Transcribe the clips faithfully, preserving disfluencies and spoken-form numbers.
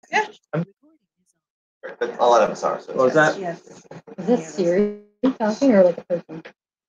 Yeah. But a lot of us are. So What was that? Yes. Is this Siri talking or like a person?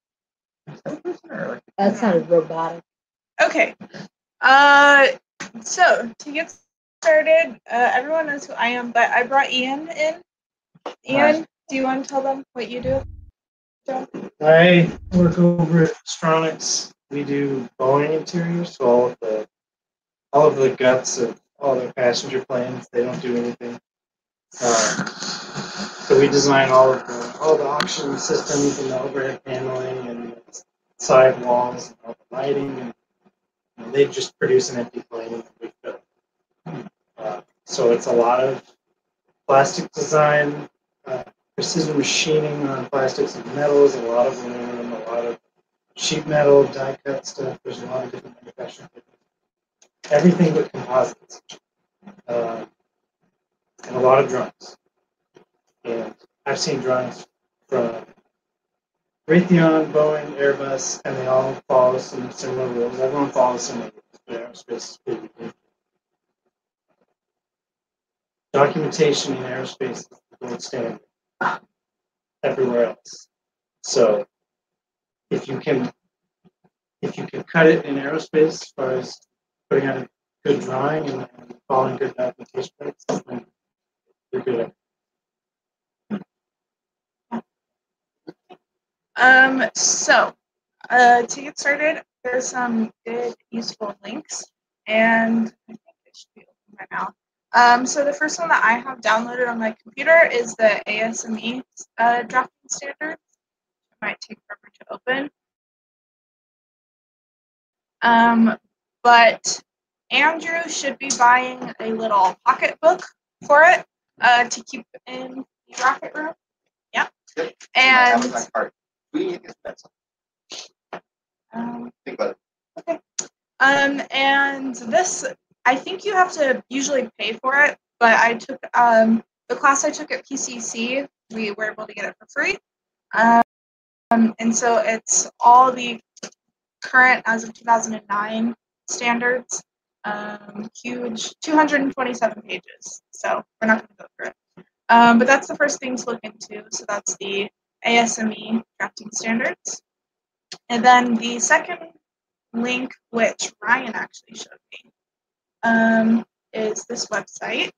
That sounded robotic. Okay. Uh, so to get started, uh, everyone knows who I am, but I brought Ian in. Ian, Hi. do you want to tell them what you do? John? I work over at Stronix. We do Boeing interiors, so all of the all of the guts of all their passenger planes. They don't do anything. Uh, so we design all of the all the auction systems and the overhead paneling and the side walls and all the lighting, and you know, they just produce an empty plane and we fill it. Uh, so it's a lot of plastic design, uh, precision machining on plastics and metals, a lot of aluminum, a lot of sheet metal, die cut stuff. There's a lot of different manufacturing techniques. Everything but composites. Uh, and a lot of drawings. And I've seen drawings from Raytheon, Boeing, Airbus, and they all follow some similar rules. Everyone follows similar rules, but aerospace is pretty unique. Documentation in aerospace is the gold standard everywhere else. So if you can if you can cut it in aerospace as far as putting out a good drawing and, and following good documentation practices, then you're good at it. Um, so, uh, to get started, there's some good, useful links, and I think it should be open right now. Um, so the first one that I have downloaded on my computer is the A S M E uh, Drafting Standards. It might take forever to open. Um, but Andrew should be buying a little pocket book for it uh, to keep in the rocket room. Yeah. Yep. And My card. We get that. Um, Think about it. okay. Um, and this, I think you have to usually pay for it, but I took um, the class I took at P S A S, we were able to get it for free. Um, and so it's all the current, as of two thousand nine, standards. Um, huge, two hundred twenty-seven pages. So we're not going to go through it. Um, but that's the first thing to look into. So that's the A S M E Drafting Standards. And then the second link, which Ryan actually showed me, um, is this website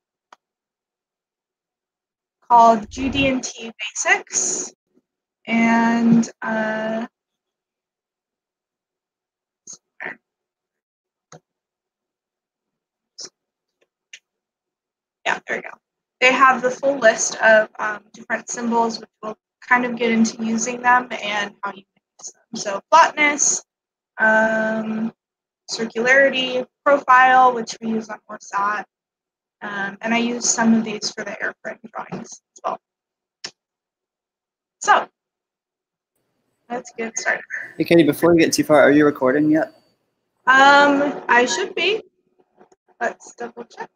called G D and T Basics. And uh, yeah, there we go. They have the full list of um, different symbols, which will kind of get into using them and how you can use them. So flatness, um, circularity, profile, which we use on OreSat, um, and I use some of these for the airframe drawings as well. So let's get started. Hey, Katie, before we get too far, are you recording yet? Um, I should be. Let's double check.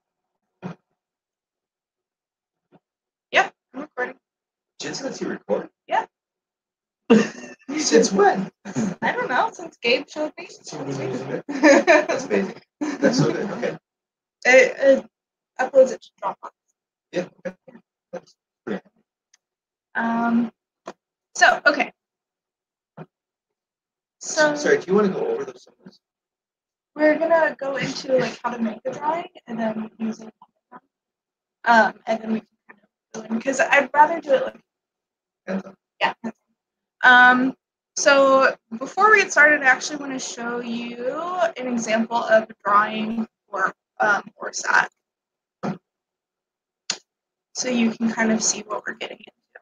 Yep, I'm recording. Jensen lets you record? Yeah. Since when? I don't know, since Gabe showed me. That's amazing. That's so good. Okay. It, it uploads it to Dropbox. Yeah. Okay. That's great. Um. So okay. So sorry, do you want to go over those symbols? We're gonna go into like how to make a drawing and then using um and then we can kind of go in because I'd rather do it like Hands-on. Yeah. Um. So before we get started, I actually want to show you an example of a drawing for um OreSat, so you can kind of see what we're getting into.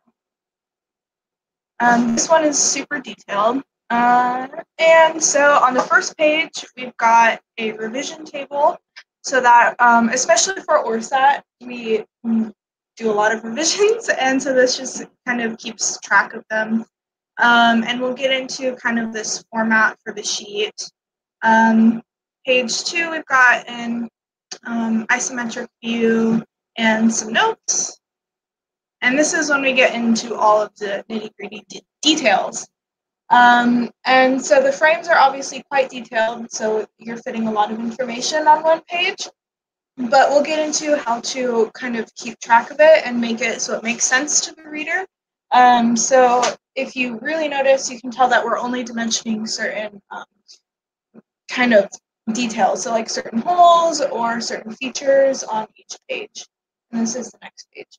Um, this one is super detailed. Uh, and so on the first page, we've got a revision table so that, um, especially for OreSat, we do a lot of revisions, and so this just kind of keeps track of them. Um, and we'll get into kind of this format for the sheet. Um, page two, we've got an um, isometric view and some notes. And this is when we get into all of the nitty-gritty de details. Um, and so the frames are obviously quite detailed, so you're fitting a lot of information on one page. but we'll get into how to kind of keep track of it and make it so it makes sense to the reader. Um, so if you really notice, you can tell that we're only dimensioning certain um, kind of details, so like certain holes or certain features on each page. And this is the next page.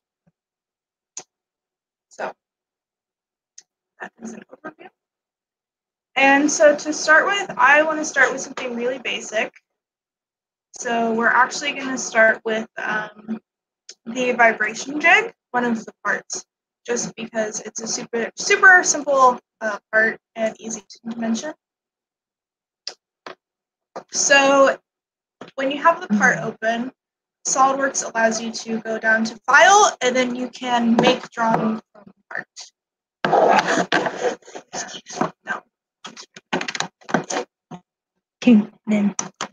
So that is an overview. And so to start with, I want to start with something really basic. So we're actually going to start with um, the vibration jig, one of the parts, just because it's a super, super simple uh, part and easy to dimension. So when you have the part open, SolidWorks allows you to go down to File, and then you can make drawing from part. No. Okay, then.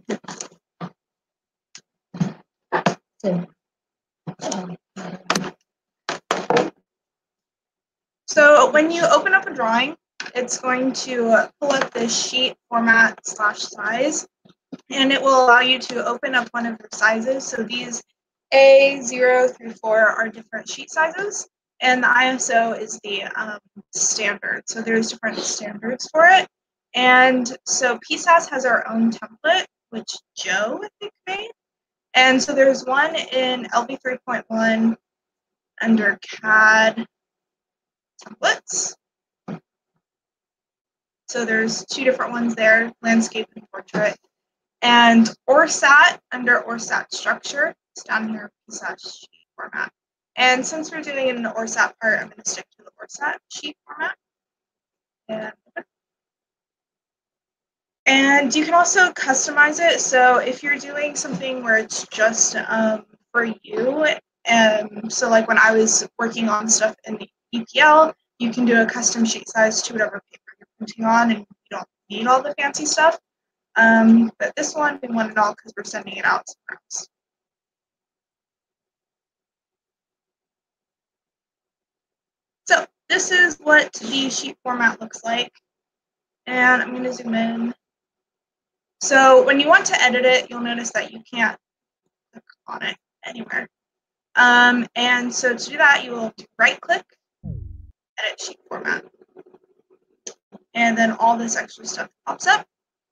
So, um, So when you open up a drawing, it's going to pull up this sheet format slash size, and it will allow you to open up one of your sizes. So these A zero through four are different sheet sizes, and the I S O is the um, standard. So there's different standards for it. And so P S A S has our own template, which Joe, I think, made. And so there's one in L V three point one under C A D templates. So there's two different ones there, landscape and portrait. And OreSat under OreSat structure, it's down here, P S A S sheet format. And since we're doing it in the OreSat part, I'm going to stick to the OreSat sheet format. And, and you can also customize it. So if you're doing something where it's just um, for you, and so like when I was working on stuff in the E P L, you can do a custom sheet size to whatever paper you're printing on, and you don't need all the fancy stuff. Um, but this one, we want it all because we're sending it out somewhere else. So this is what the sheet format looks like. And I'm going to zoom in. So when you want to edit it, you'll notice that you can't click on it anywhere. Um, and so to do that, you will right click, edit sheet format. And then all this extra stuff pops up.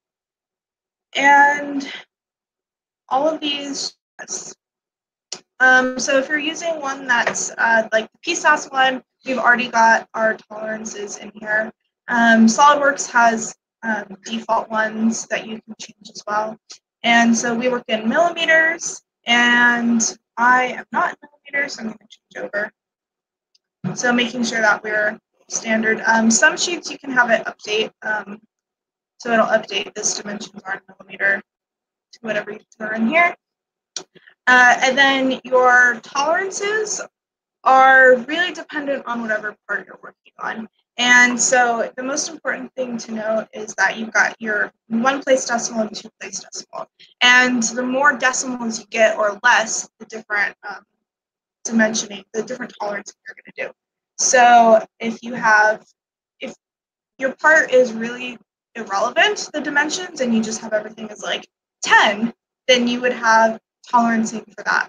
And all of these, yes. Um, so if you're using one that's uh, like the P S A S one, we've already got our tolerances in here. Um, SolidWorks has um, default ones that you can change as well. And so we work in millimeters, and I am not in millimeters, so I'm going to change over. So making sure that we're standard. Um, some sheets you can have it update, um, so it'll update this dimensions are in millimeter to whatever you throw in here. Uh, and then your tolerances are really dependent on whatever part you're working on. And so the most important thing to note is that you've got your one place decimal and two place decimal. And the more decimals you get or less, the different um, dimensioning, the different tolerances you're going to do. So if you have, if your part is really irrelevant, the dimensions, and you just have everything as like ten, then you would have tolerancing for that.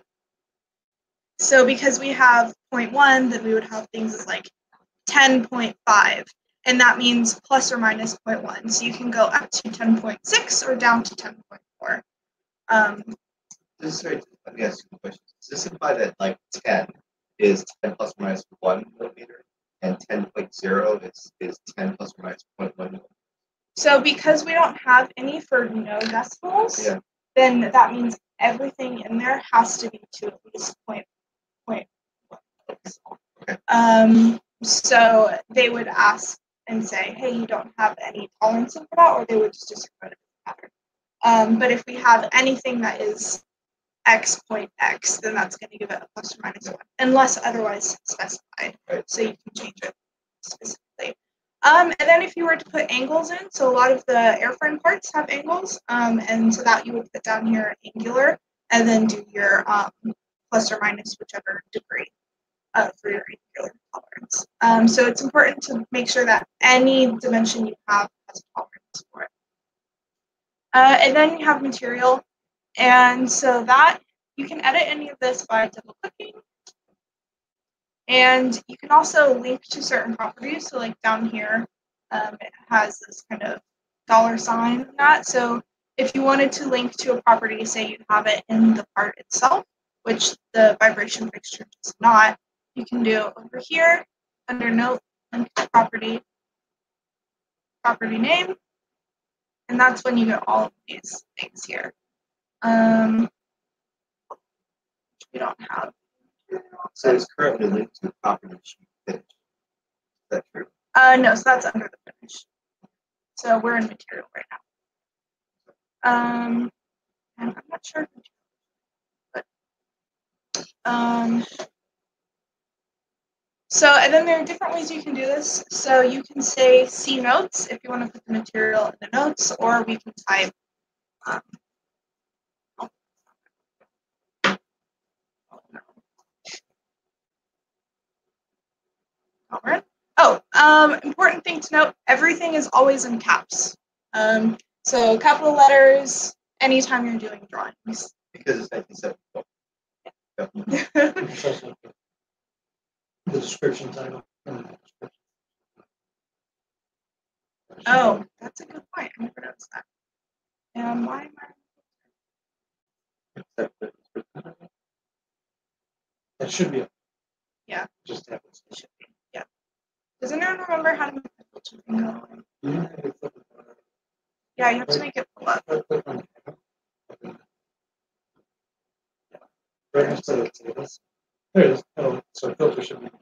So because we have zero point one, then we would have things as like ten point five, and that means plus or minus zero point one. So you can go up to ten point six or down to ten point four. Um, This is sorry, let me ask you a question. Does this imply that like ten is ten plus or minus one millimeter, and ten point zero is, is ten plus or minus zero point one millimeter? so because we don't have any for no decimals, Yeah. then that means everything in there has to be to at least point point one. Okay. Um, so they would ask and say, hey, you don't have any tolerancing for that, or they would just disregard it as a matter. Um, but if we have anything that is x point x, then that's going to give it a plus or minus one, unless otherwise specified. Right. So you can change it specifically. Um, and then if you were to put angles in, so a lot of the airframe parts have angles, um, and so that you would put down here angular, and then do your um, plus or minus whichever degree uh, for your angular tolerance. Um, so it's important to make sure that any dimension you have has a tolerance for it. Uh, and then you have material. And so that you can edit any of this by double clicking. And you can also link to certain properties. So like down here, um, it has this kind of dollar sign and that. So if you wanted to link to a property, say you have it in the part itself, which the vibration fixture does not, you can do over here under note, link to property, property name, and that's when you get all of these things here. Um, we don't have. So it's currently linked to property sheet finish. Is that true? Uh, no, so that's under the finish. So we're in material right now. Um, and I'm not sure, but um, so and then there are different ways you can do this. So you can say see notes if you want to put the material in the notes, or we can type. Um, All right. Oh, um, important thing to note, everything is always in caps. Um, so capital letters, anytime you're doing drawings. Because it's nineteen seventy-four. It's also the description title. and the description. Oh, that's a good point. I never noticed that. And why am I? That should be. Yeah. Just happens. It should be. Yeah. Does anyone remember how to make the filter thing go away? You have to flip it on. Yeah, you have to make it pull up. Right click on it. Right next to the tables. There it is. Oh, so filter should be.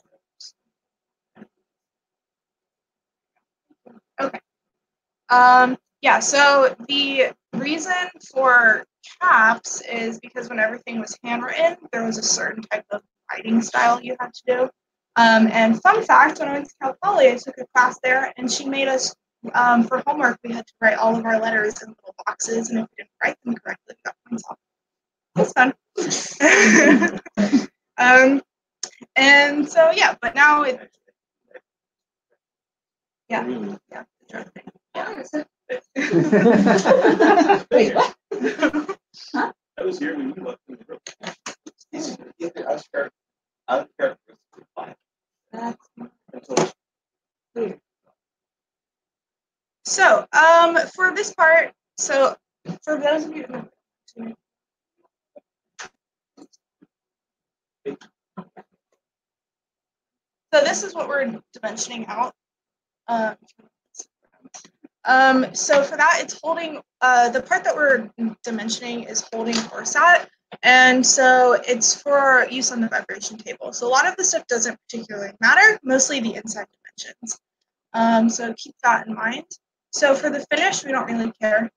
Okay. Um, yeah, so the reason for caps is because when everything was handwritten, there was a certain type of writing style you had to do. Um, and fun fact, when I went to Cal Poly, I took a class there, and she made us, um, for homework, we had to write all of our letters in little boxes, and if we didn't write them correctly, we got points off. It was fun. um, and so, yeah, but now it, yeah, yeah, yeah. Wait, what? I was here when you left. I was scared. I was scared. So, um, for this part, so for those of you who so this is what we're dimensioning out. Um, um, so for that, it's holding, uh, the part that we're dimensioning is holding OreSat, and so it's for use on the vibration table. So a lot of the stuff doesn't particularly matter, mostly the inside dimensions. Um, so keep that in mind. So for the finish, we don't really care.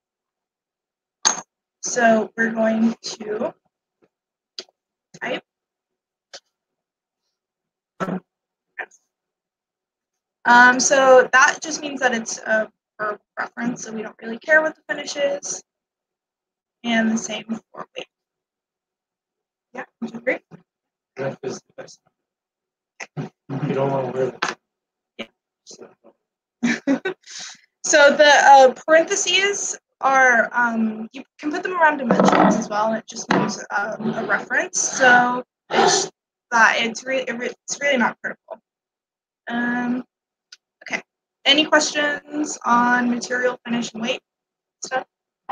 So we're going to type. Um, so that just means that it's a for reference, so we don't really care what the finish is. And the same for weight. Yeah, would you agree? That is the best. You don't want to wear that. Yeah. So the uh, parentheses are, um, you can put them around dimensions as well, and it just means um, a reference. So it's that it's really it's really not critical. Um, okay. Any questions on material, finish, and weight stuff?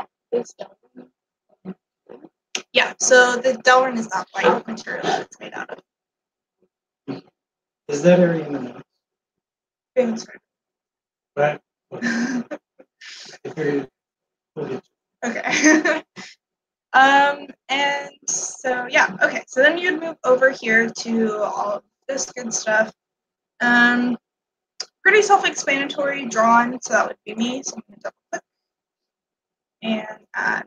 Yeah. So the Delrin is that white material that it's made out of. Is that area in the notes? Famous for- Right. If you're- okay. Okay. um, and so, yeah, okay. So then you'd move over here to all of this good stuff. Um, pretty self-explanatory, drawn, so that would be me. So I'm going to double click and add.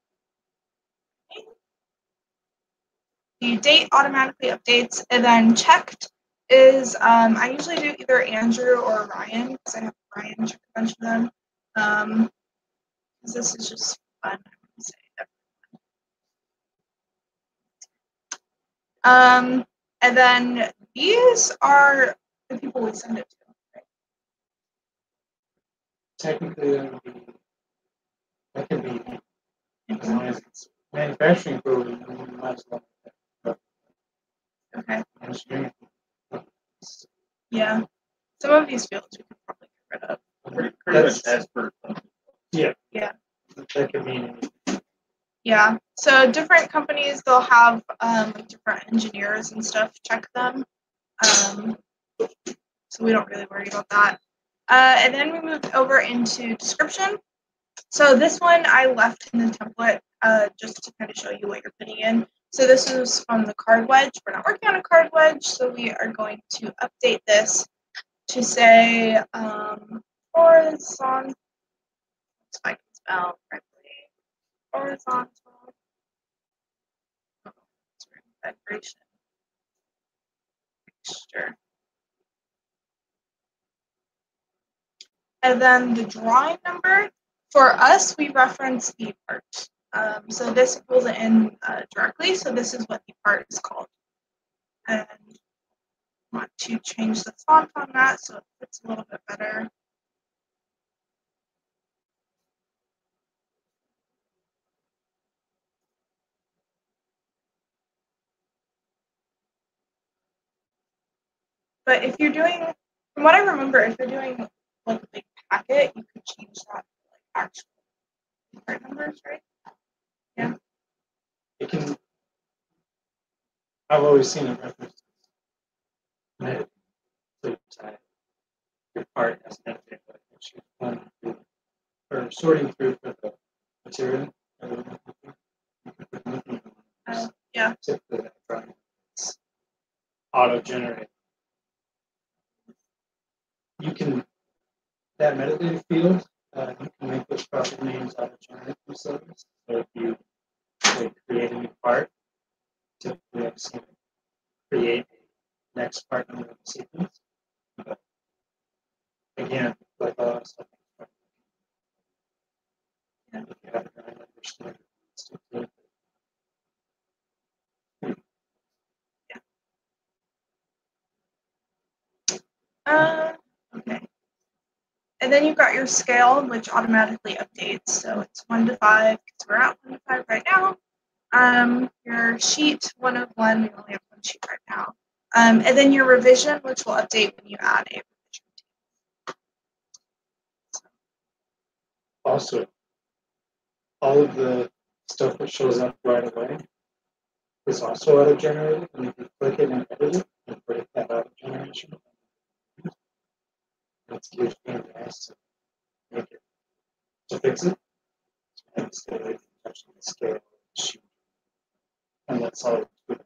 The date automatically updates, and then checked is, um, I usually do either Andrew or Ryan, because I have Ryan check a bunch of them. Um, because this is just fun. Um, and then these are the people we send it to. Right? Technically, that would be that could be as long as it's manufacturing program. might as well. Okay. Engineering. Yeah. Some of these fields we could probably get rid of. Pretty, pretty much That's- as per. Yeah. Yeah. That could mean Yeah. So different companies, they'll have um, like different engineers and stuff check them. Um, so we don't really worry about that. Uh, and then we moved over into description. So this one I left in the template uh, just to kind of show you what you're putting in. So this is from the card wedge. We're not working on a card wedge, so we are going to update this to say um, horizontal, if I can spell correctly, horizontal vibration mixture. And then the drawing number, for us, we reference the part. Um, so this pulls it in uh, directly, so this is what the part is called. And I want to change the font on that so it fits a little bit better. But if you're doing, from what I remember, if you're doing like a big packet, you could change that to like actual part numbers, right? Yeah. it can. I've always seen it referenced. Right. So type your part as an update, but it's just going through or sorting through for the material. Uh, yeah. Typically, that drawing is auto-generated. You can that metadata field. Uh, you can make those property names auto-generate themselves. So if you say, create a new part, typically I've seen it create a next part number of the sequence. But again, like all that stuff. Yeah. If you have a drawing number standard, it's too good. Uh, okay. And then you've got your scale, which automatically updates. So it's one to five, because we're at one to five right now. Um, your sheet, one of one, we only have one sheet right now. Um, and then your revision, which will update when you add a revision. Also, all of the stuff that shows up right away is also auto-generated, and if you click it and edit it, you break that auto-generation. It's huge pain in the ass to make it to fix it. And stay away from touching the scale of the sheet. And that's all it's good.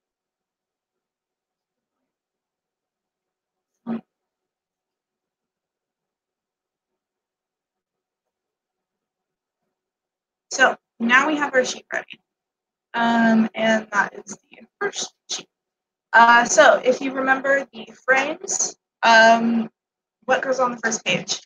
So now we have our sheet ready. Um, and that is the first sheet. Uh, so if you remember the frames, um, what goes on the first page?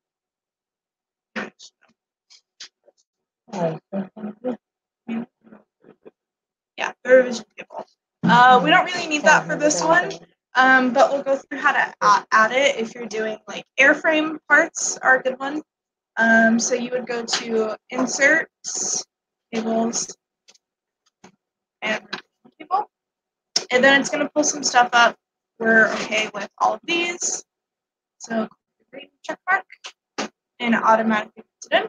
Yeah, the revision table. Uh, we don't really need that for this one, um, but we'll go through how to add, add it if you're doing like airframe parts are a good one. Um, so you would go to inserts, tables, and revision table. And then it's going to pull some stuff up. We're okay with all of these. So green check mark, and it automatically puts it in.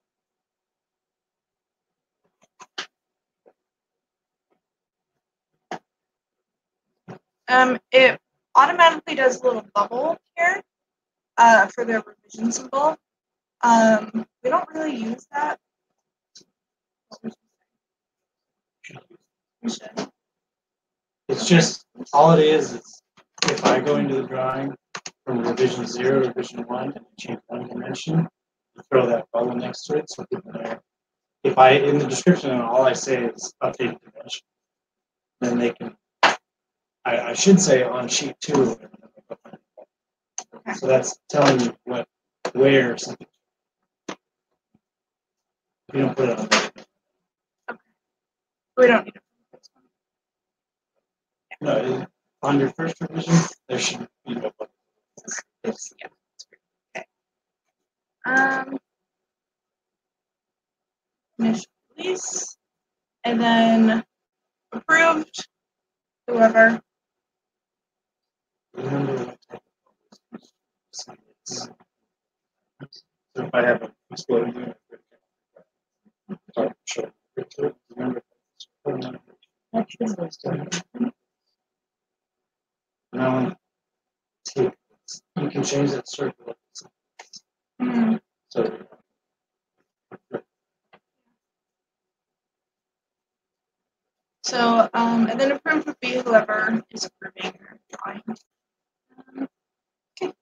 Um, it automatically does a little bubble here uh, for the revision symbol. Um, we don't really use that. We should. It's just, all it is, is if I go into the drawing from revision zero to revision one and change one dimension, you throw that bubble next to it so people know. If I, in the description, all I say is updated dimension, then they can, I, I should say on sheet two. So that's telling you what, where something. You don't put it on there. We don't need it. No, it- on your first revision, there should be no bubble. It's, yeah, it's great. Okay. Um, initial release, and then approved, whoever. Remember what type of science. So if I have a exploding unit, sure. Remember, now take you can change that circle. Mm-hmm. So So, um, and then approved would be whoever is approving your drawing. Um, okay.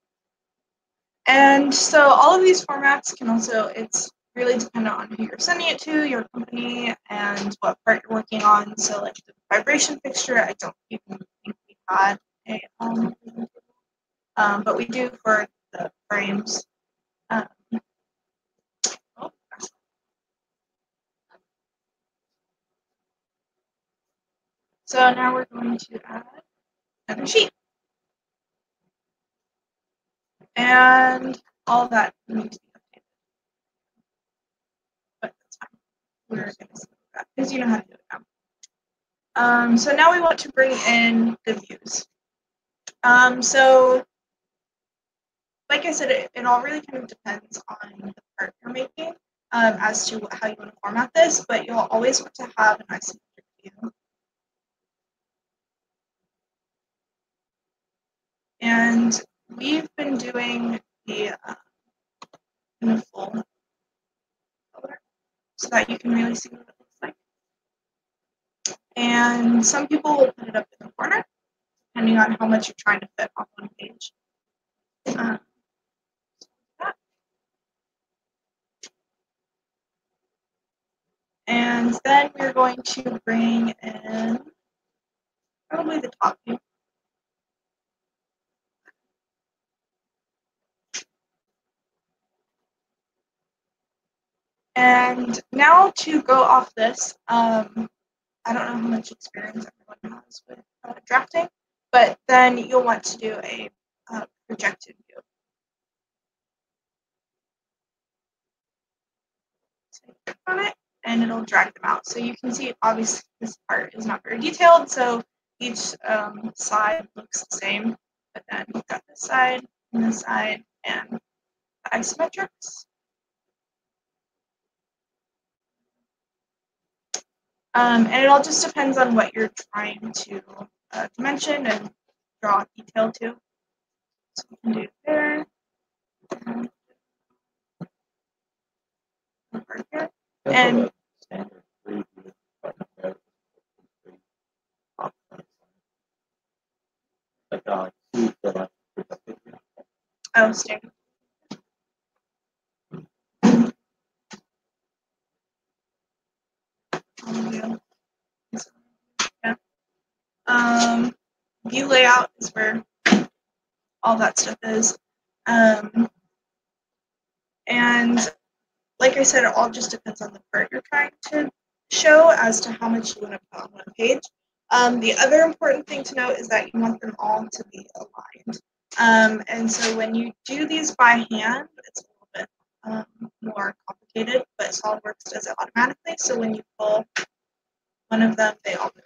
And so all of these formats can also, it's really dependent on who you're sending it to, your company, and what part you're working on. So like the vibration fixture, I don't even think we had a, um, um, but we do for the frames. Um, oh, so now we're going to add another sheet. And all that needs to be updated. But that's fine. We're going to see that because you know how to do it now. Um, so now we want to bring in the views. Um, so, like I said, it, it all really kind of depends on the part you're making um, as to how you want to format this, but you'll always want to have an isometric view. And we've been doing the uh, kind of full color so that you can really see what it looks like. And some people will put it up in the corner, depending on how much you're trying to fit on one page. Uh, and then we're going to bring in probably the top view. And now to go off this, um, I don't know how much experience everyone has with uh, drafting, but then you'll want to do a uh, projected view. So you click on it, and it'll drag them out. So you can see, obviously, this part is not very detailed, so each um, side looks the same, but then you've got this side, and this side, and the isometrics. Um, and it all just depends on what you're trying to uh, dimension and draw detail to. So we can do there. And over here. And oh, standard. Yeah. Um, view layout is where all that stuff is. Um, and like I said, it all just depends on the part you're trying to show as to how much you want to put on one page. Um, the other important thing to note is that you want them all to be aligned. Um, and so when you do these by hand, it's a little bit um, more complicated, but SolidWorks does it automatically. So when you pull one of them, they all move.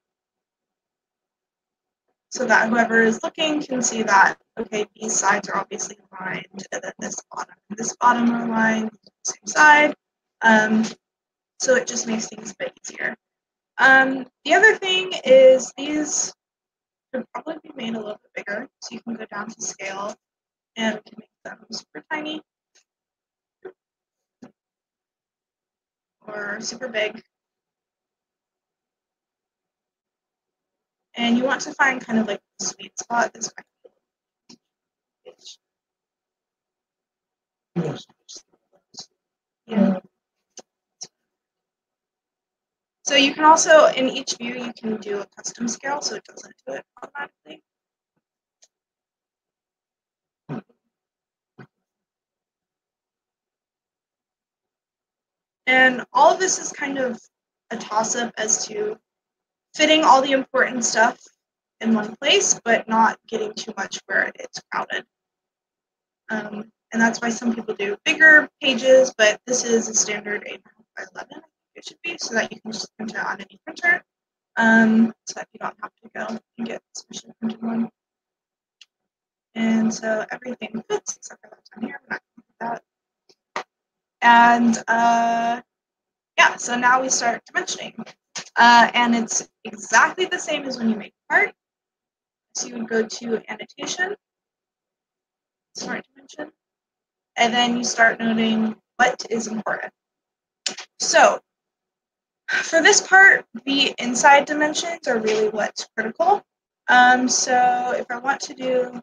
So that whoever is looking can see that, okay, these sides are obviously aligned, and then this bottom and this bottom are aligned, same side. Um, so it just makes things a bit easier. Um, the other thing is these could probably be made a little bit bigger, so you can go down to scale and we can make them super tiny or super big. And you want to find kind of like the sweet spot. This yeah. So you can also, in each view, you can do a custom scale, so it doesn't do it automatically. And all of this is kind of a toss-up as to fitting all the important stuff in one place, but not getting too much where it's crowded. Um, and that's why some people do bigger pages, but this is a standard eight by eleven, it should be, so that you can just print it on any printer. um, so that you don't have to go and get this machine printed one. And so everything fits except for that down here. I'm not going to do that. And uh, yeah, so now we start dimensioning. Uh, and it's exactly the same as when you make a part. So you would go to annotation, start dimension, and then you start noting what is important. So for this part, the inside dimensions are really what's critical. Um, so if I want to do,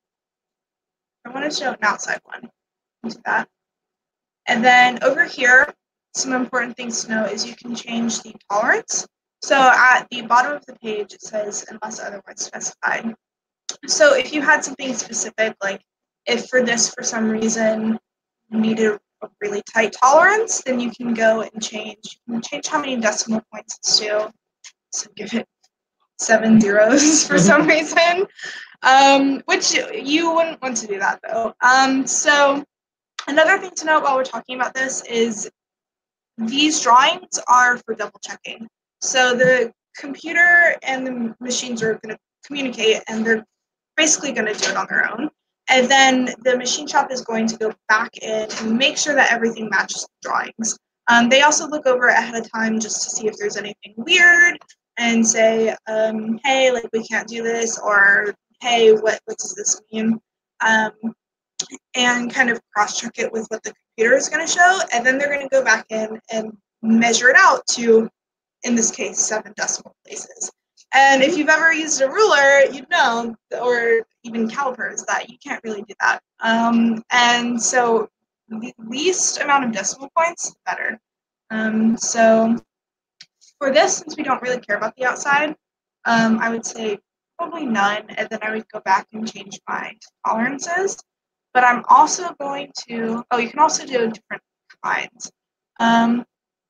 I want to show an outside one, do that. And then over here, some important things to know is you can change the tolerance. So at the bottom of the page, it says unless otherwise specified. So if you had something specific, like if for this, for some reason, you needed a really tight tolerance, then you can go and change. You can change how many decimal points it's to. So give it seven zeros for some reason, um, which you wouldn't want to do that though. Um, so another thing to note while we're talking about this is these drawings are for double checking. So the computer and the machines are going to communicate, and they're basically going to do it on their own. And then the machine shop is going to go back in and make sure that everything matches the drawings. Um, they also look over ahead of time just to see if there's anything weird and say, um, hey, like we can't do this, or hey, what, what does this mean? Um, and kind of cross-check it with what the computer is going to show, and then they're going to go back in and measure it out to, in this case, seven decimal places. And if you've ever used a ruler, you'd know, or even calipers, that you can't really do that. Um, and so the least amount of decimal points, the better. Um, so for this, since we don't really care about the outside, um, I would say probably none, and then I would go back and change my tolerances. But I'm also going to, oh, you can also do different kinds. Um,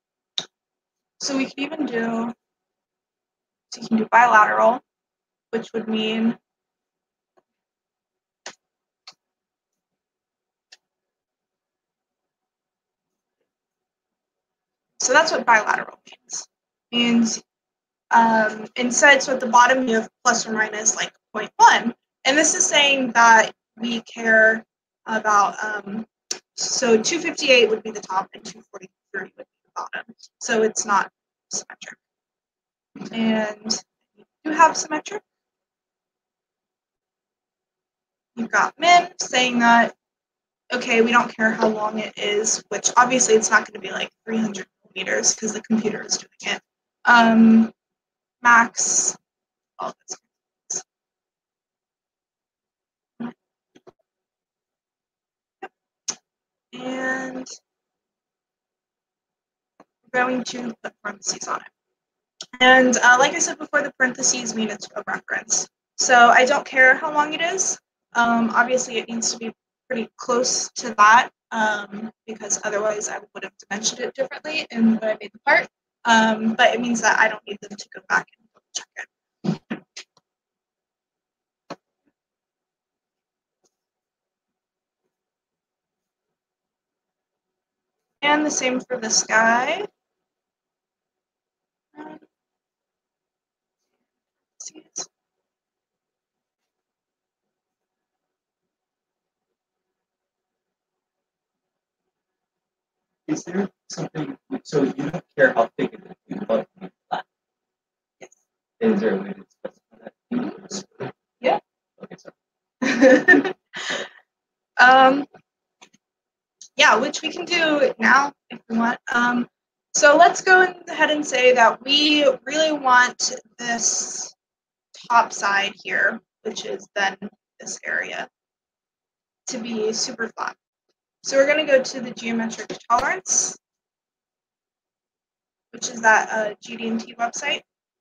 so we can even do, so you can do bilateral, which would mean so that's what bilateral means. Means um, instead, so at the bottom you have plus or minus like zero point one, and this is saying that we care about, um, so two fifty-eight would be the top and two forty-three would be the bottom. So it's not symmetric. And you have symmetric. You've got min saying that, okay, we don't care how long it is, which obviously it's not going to be like three hundred millimeters because the computer is doing it. Um, max, all this. And we're going to put parentheses on it. And uh, like I said before, the parentheses mean it's a reference. So I don't care how long it is. Um, obviously, it needs to be pretty close to that, um, because otherwise I would have dimensioned it differently in when I made the part. Um, but it means that I don't need them to go back and check it. And the same for this guy. Um, Is there something, so you don't care how thick it is, you want it to be flat? Yes. Is there a way to specify that? Yeah. Okay, sorry. um, yeah, which we can do now if we want. Um, so let's go ahead and say that we really want this top side here, which is then this area, to be super flat. So we're going to go to the geometric tolerance, which is that uh, G D and T website.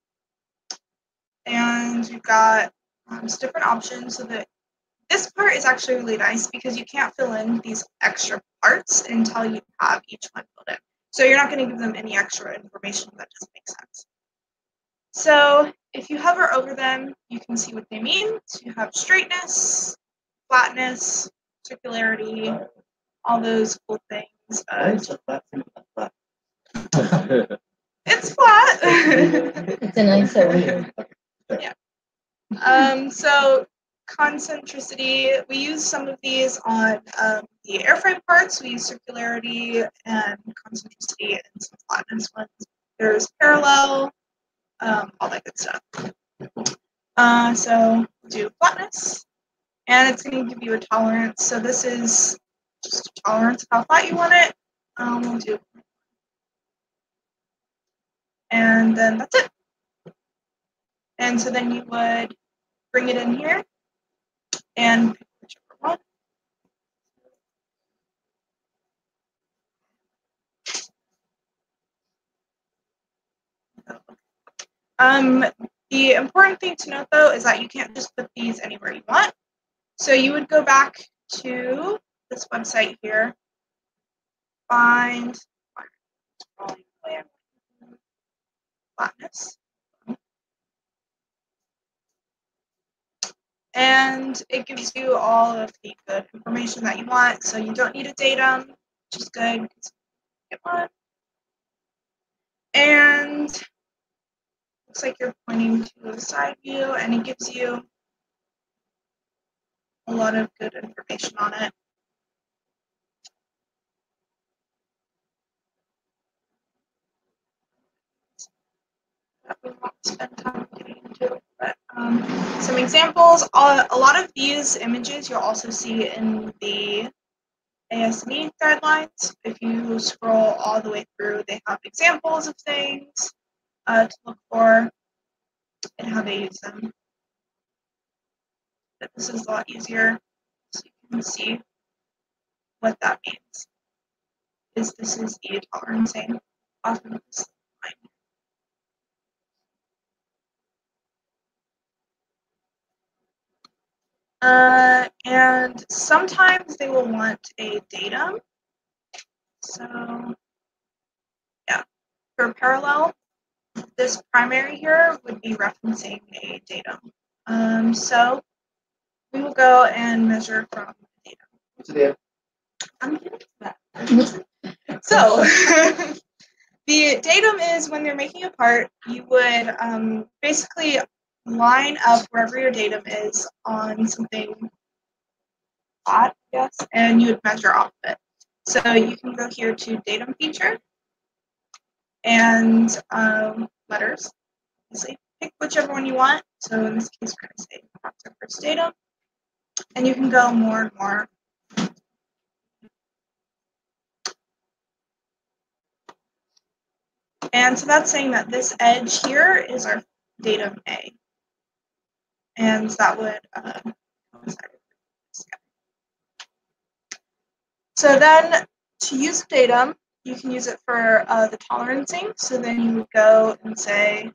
And we've got um, some different options. So that this part is actually really nice because you can't fill in these extra parts until you have each one filled in. So you're not going to give them any extra information. That doesn't make sense. So if you hover over them, you can see what they mean. So you have straightness, flatness, circularity, all those cool things. Uh, Why is it flat and not flat? It's flat. It's a nice area. um, so concentricity, we use some of these on um, the airframe parts. We use circularity and concentricity and some flatness ones. There's parallel, um, all that good stuff. Uh, so we'll do flatness, and it's going to give you a tolerance. So this is just a tolerance of how flat you want it. Um, we'll do, and then that's it. And so then you would bring it in here and pick whichever one. Um, the important thing to note, though, is that you can't just put these anywhere you want. So you would go back to this website here, find flatness, and it gives you all of the good information that you want. So you don't need a datum, which is good. Get one. And looks like you're pointing to a side view, and it gives you a lot of good information on it. That we won't spend time getting into, but um, some examples. A lot of these images you'll also see in the A S M E guidelines. If you scroll all the way through, they have examples of things uh, to look for and how they use them. But this is a lot easier, so you can see what that means. Is this is the tolerancing off of this line. Uh, and sometimes they will want a datum. So, yeah, for parallel, this primary here would be referencing a datum. Um, so, we will go and measure from the datum. What's the datum? I'm getting to that. So, the datum is when they're making a part, you would um, basically line up wherever your datum is on something hot, I guess, and you would measure off of it. So you can go here to datum feature and um, letters. Obviously, pick whichever one you want. So in this case, we're going to say that's our first datum, and you can go more and more. And so that's saying that this edge here is our datum A, and that would uh, so then to use datum, you can use it for uh, the tolerancing. So then you would go and say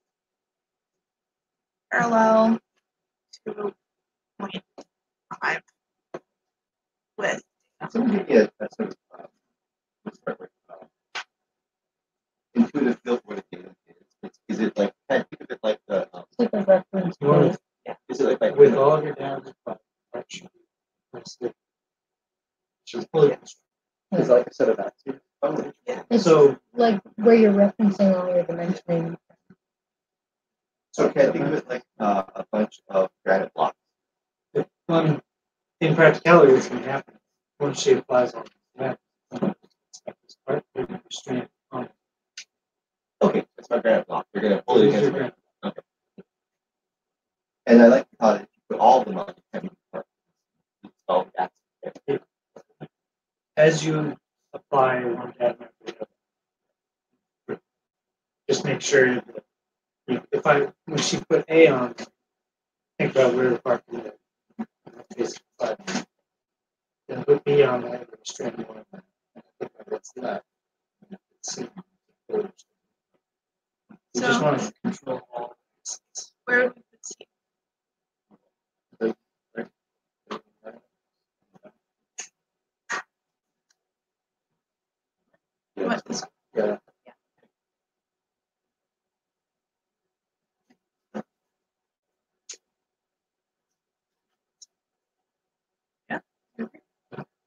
parallel to zero point five with. Someone give me a, a sort of uh, what's the right word? Uh, intuitive feel for what a datum is. It's, is it like, kind of think of it like the, um, Like a reference You want point. yeah, is it like, like with all of your data, that should be that's it. Should pull it. is it like a set of axes? Oh, Yeah. It's So like where you're referencing all your dimensioning. so can I think of it like uh, a bunch of granite blocks? if one in practicality, what's going to happen? One shape applies on the map. Expect this part, maybe restrain on it. Okay, it's my granite block. You're gonna pull it Use your against my granite. okay. And I like how you put all of them on the heavy part. It's all the axes. As you apply one data map to the other, just make sure that you know, if I when she put A on, think about where the part is. Basically, five. Then put B on that and restrain one. Think about what's that. See. You just So want to control all. where would we put C? What is Yeah.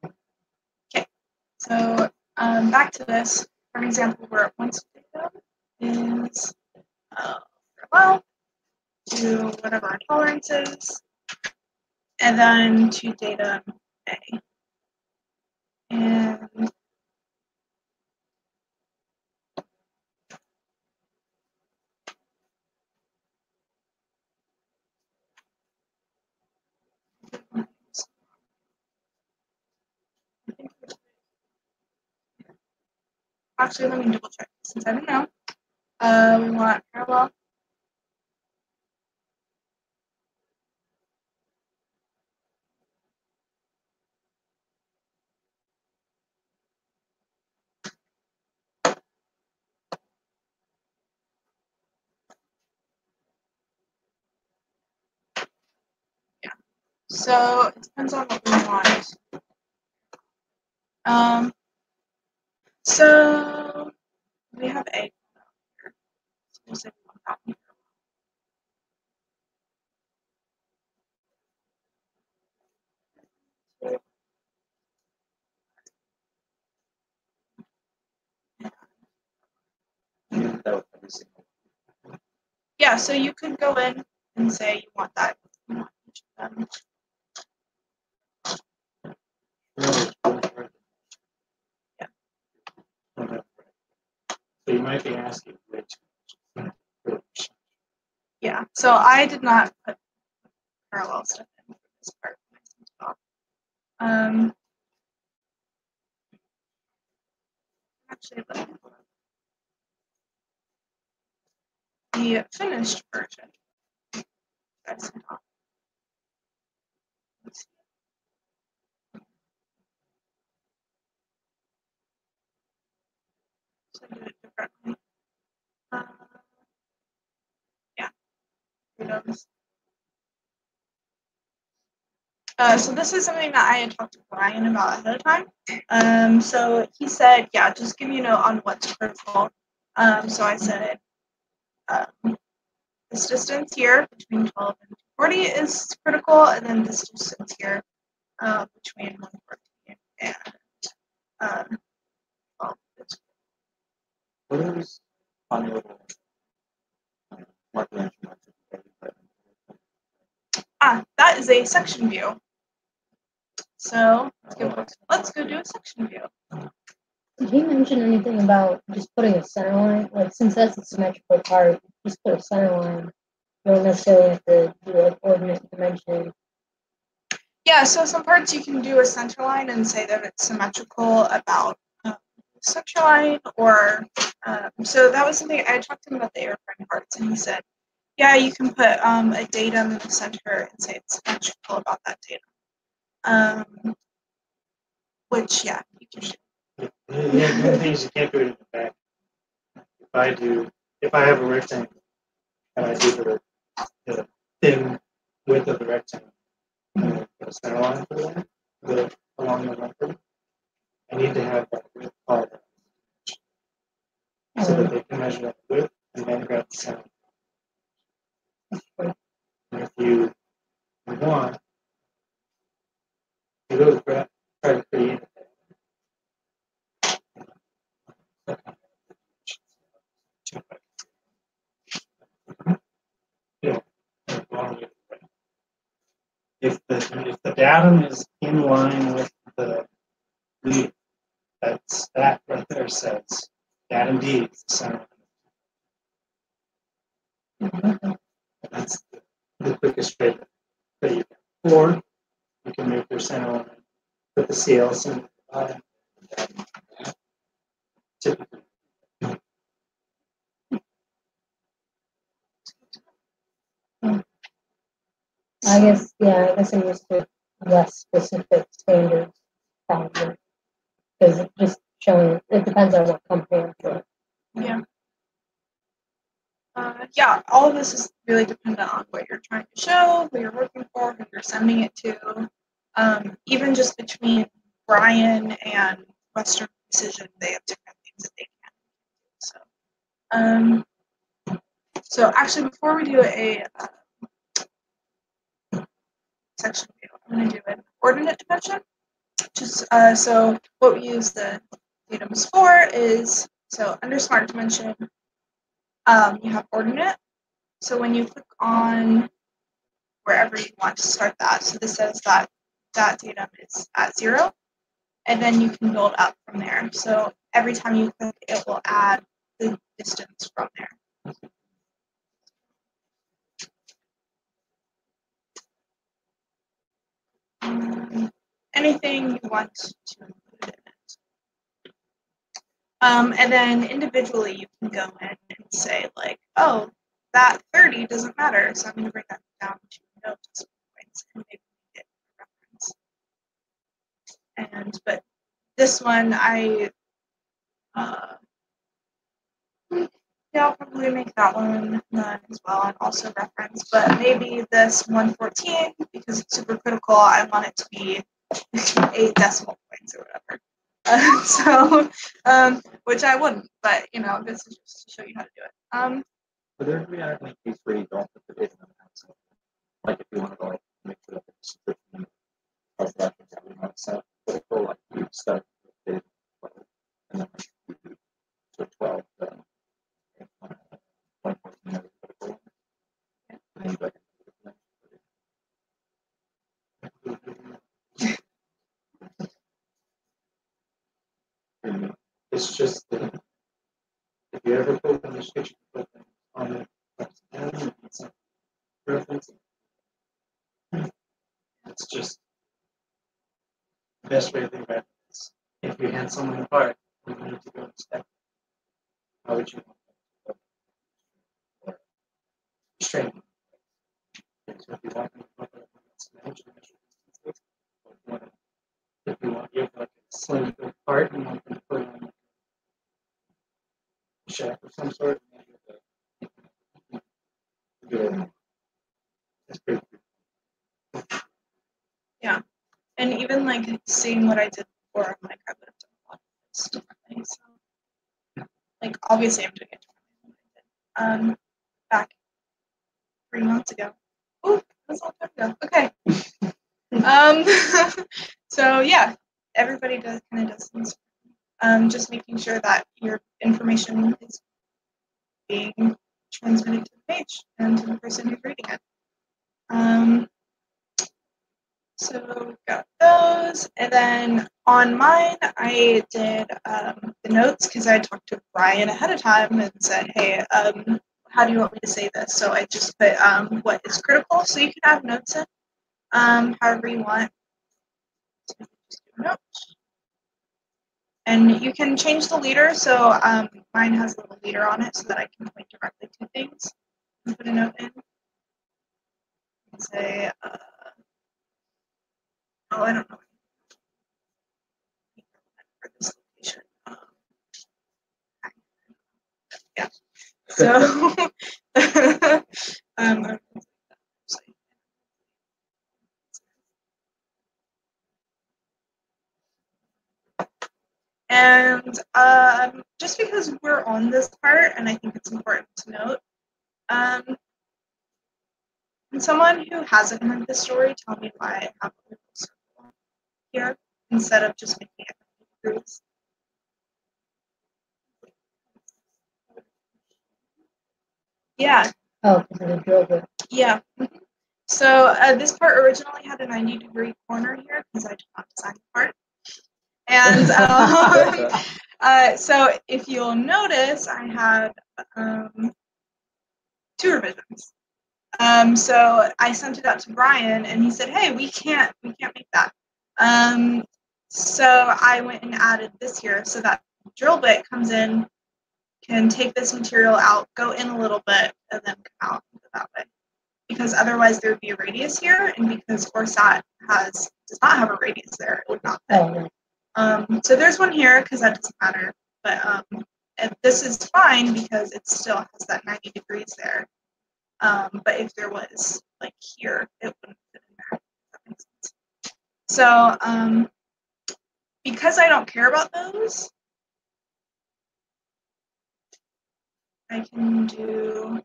okay? So um, back to this. For example, we're at one datum, is uh, well, to whatever our tolerance is, and then to datum A. And actually, let me double check since I don't know. Uh, we want parallel. Yeah. So it depends on what we want. Um. So we have A here. So we'll say we want that one. And that was every single. Yeah, so you could go in and say you want that. You want each of them. Yeah. So you might be asking which. Yeah. So I did not put parallel stuff in for this part. Um. Actually, let me pull up the finished version. That's not. Let's see. So I did it differently. Uh, yeah. Freedoms. Uh, so this is something that I had talked to Brian about ahead of time. Um, so he said, yeah, just give me a note on what's critical. Um, so I said, um, this distance here between twelve and forty is critical, and then this distance here uh, between one fourteen and um, twelve is What is on your mark dimension? ah, that is a section view. So let's go, let's go do a section view. Did he mention anything about just putting a center line? Like, since that's a symmetrical part, just put a center line. You don't necessarily have to do like ordinate dimension. Yeah, so some parts you can do a center line and say that it's symmetrical about um, center line, or um, so that was something I talked to him about the airframe parts, and he said, yeah, you can put um, a datum in the center and say it's symmetrical about that datum. Um, which, yeah, you can do. The the only thing is you can't do it in the back. If I do, if I have a rectangle and I do the, the thin width of the rectangle, and then put a center line for that, the, along the length, I need to have that width called so that they can measure that width and then grab the center. And if you want, you go to grab, try to create Yeah. If the if the datum is in line with the lead, that's that right there says datum D is the center. That's the, the quickest way that you can. Or you can make your center line, put the C L C uh, typically. I guess, yeah, I guess I'm used to less specific standards, probably. Because it just showing, it depends on what company I'm for. Yeah. Uh, yeah, all of this is really dependent on what you're trying to show, who you're working for, who you're sending it to. Um, even just between Brian and Western Precision, they have different things that they can do. So, um, so actually, before we do a uh, section view, I'm going to do an ordinate dimension. Just uh, so what we use the datums for is so under smart dimension, um, you have ordinate. So when you click on wherever you want to start that, so this says that that datum is at zero, and then you can build up from there. So every time you click, it will add the distance from there. Um, anything you want to include in it. Um, and then individually, you can go in and say like, oh, that thirty doesn't matter, so I'm going to bring that down to no decimal points and maybe get a reference. And but this one, I uh, yeah, I'll probably make that one none as well and also reference. But maybe this one fourteen, because it's super critical, I want it to be eight decimal points or whatever. Uh, so, um, which I wouldn't, but you know, this is just to show you how to do it. Um, But there would be a case where you don't put the data on the outside. Like if you want to like make sure that the subscription has that exactly on set, but if like you start with data twelve and then you do so twelve, then one fourteen is critical. And then you go And it's just that if you ever put in the sketch on the and it's a reference, it's just the best way to think about it is if you hand someone a part and you need to go inspect, how would you restrain them? So if you want them to put it in the if you want to give like a slim part and you want them to put it on a shaft of some sort, that's pretty cool. yeah, and even like seeing what I did before, I'm like I would have done a lot of this differently. So, like obviously, I'm doing it differently than I did um, back three months ago. Oh, that's a long time ago. Okay. um, so yeah, everybody does kind of does things. Um, just making sure that your information is being transmitted to the page and to the person who's reading it. Um, so we've got those, and then on mine, I did um, the notes because I talked to Brian ahead of time and said, "Hey, um, how do you want me to say this?" So I just put um, what is critical. So you can add notes in um, however you want. So just do a note. And you can change the leader, so um, mine has a little leader on it so that I can point directly to things and put a note in. And say, uh, oh, I don't know. For this location. Um, yeah. So, um, and um, just because we're on this part, and I think it's important to note, um, can someone who hasn't heard this story tell me why I have a little circle here instead of just making it degrees? Yeah. Oh, because of the drill bit. Yeah. So uh, this part originally had a ninety degree corner here because I did not design the part. And um, uh, so if you'll notice, I had um, two revisions. Um, so I sent it out to Brian, and he said, "Hey, we can't, we can't make that." Um, so I went and added this here, so that drill bit comes in, can take this material out, go in a little bit, and then come out that way. Because otherwise there would be a radius here, and because OreSat has does not have a radius there, it would not fit. Oh, no. Um, so there's one here because that doesn't matter, but um, and this is fine because it still has that ninety degrees there. Um, but if there was like here, it wouldn't fit in there. If that makes sense. So um, because I don't care about those, I can do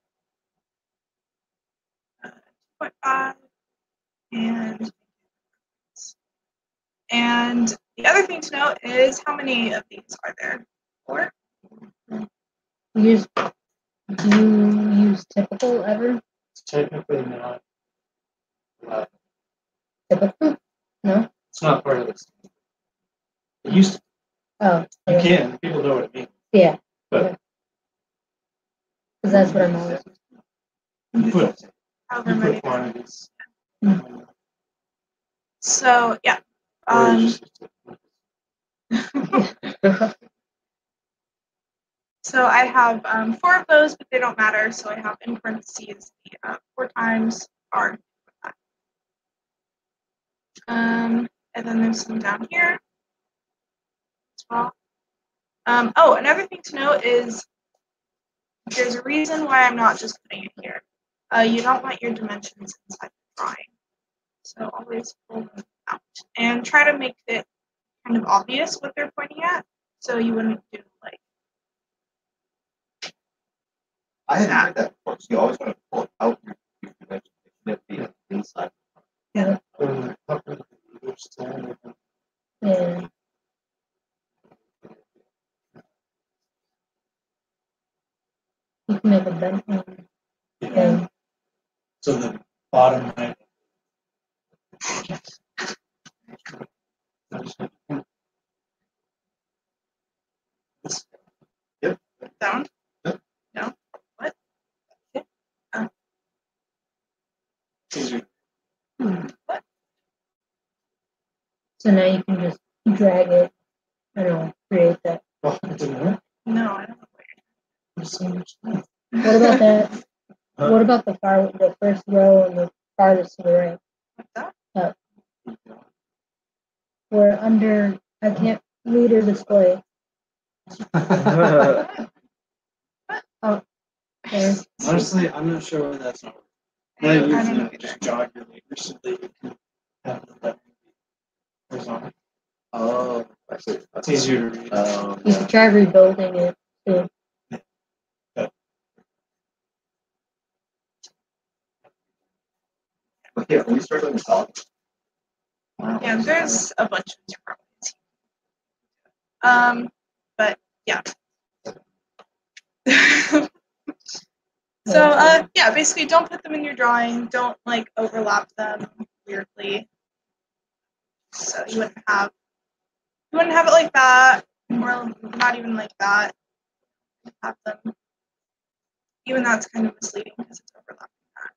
uh, two point five and and the other thing to note is how many of these are there? Four. You use Do you use typical ever? It's technically not. Uh, Typical? No? it's not part of this. It used to. Oh. You Yeah. can. People know what it means. Yeah. But because that's what I'm always. you put, However you many. put quantities. Mm-hmm. So yeah. Or you Um, just so I have um, four of those, but they don't matter. So I have in parentheses the uh, four times R. Um, and then there's some down here as well. Um, oh, another thing to note is there's a reason why I'm not just putting it here. Uh, you don't want your dimensions inside the drawing. So always pull them out and try to make it kind of obvious what they're pointing at. So you wouldn't do like I hadn't that. heard that before. So you always want to pull out your your dimension. It shouldn't be inside. Yeah. um, up with each time. Yeah. You can make a bent one. Yeah. So the bottom line. Down? Yep. No? What? Uh, Easier. what? So now you can just drag it and it'll create that. Oh, it didn't work. No, I don't know. There's so much stuff. What about that? Huh? What about the far, the first row and the farthest to the right? What's that? We're under, I can't read or display. Oh, there. Honestly, I'm not sure why that's not working. I Now don't- you I don't know can just either. jog your neighbors so that you can have that horizontal. Oh, I see. It's easier to read. Um, You should try rebuilding it too. Okay, are we starting with solid? Yeah, there's a bunch of different ways. Um, but yeah. So uh, yeah, basically, don't put them in your drawing. Don't like overlap them weirdly. So you wouldn't have you wouldn't have it like that, or not even like that. Have them. Even that's kind of misleading because it's overlapping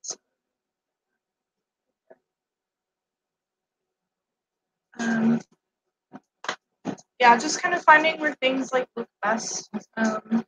that. Um, yeah, just kind of finding where things like look best. Um,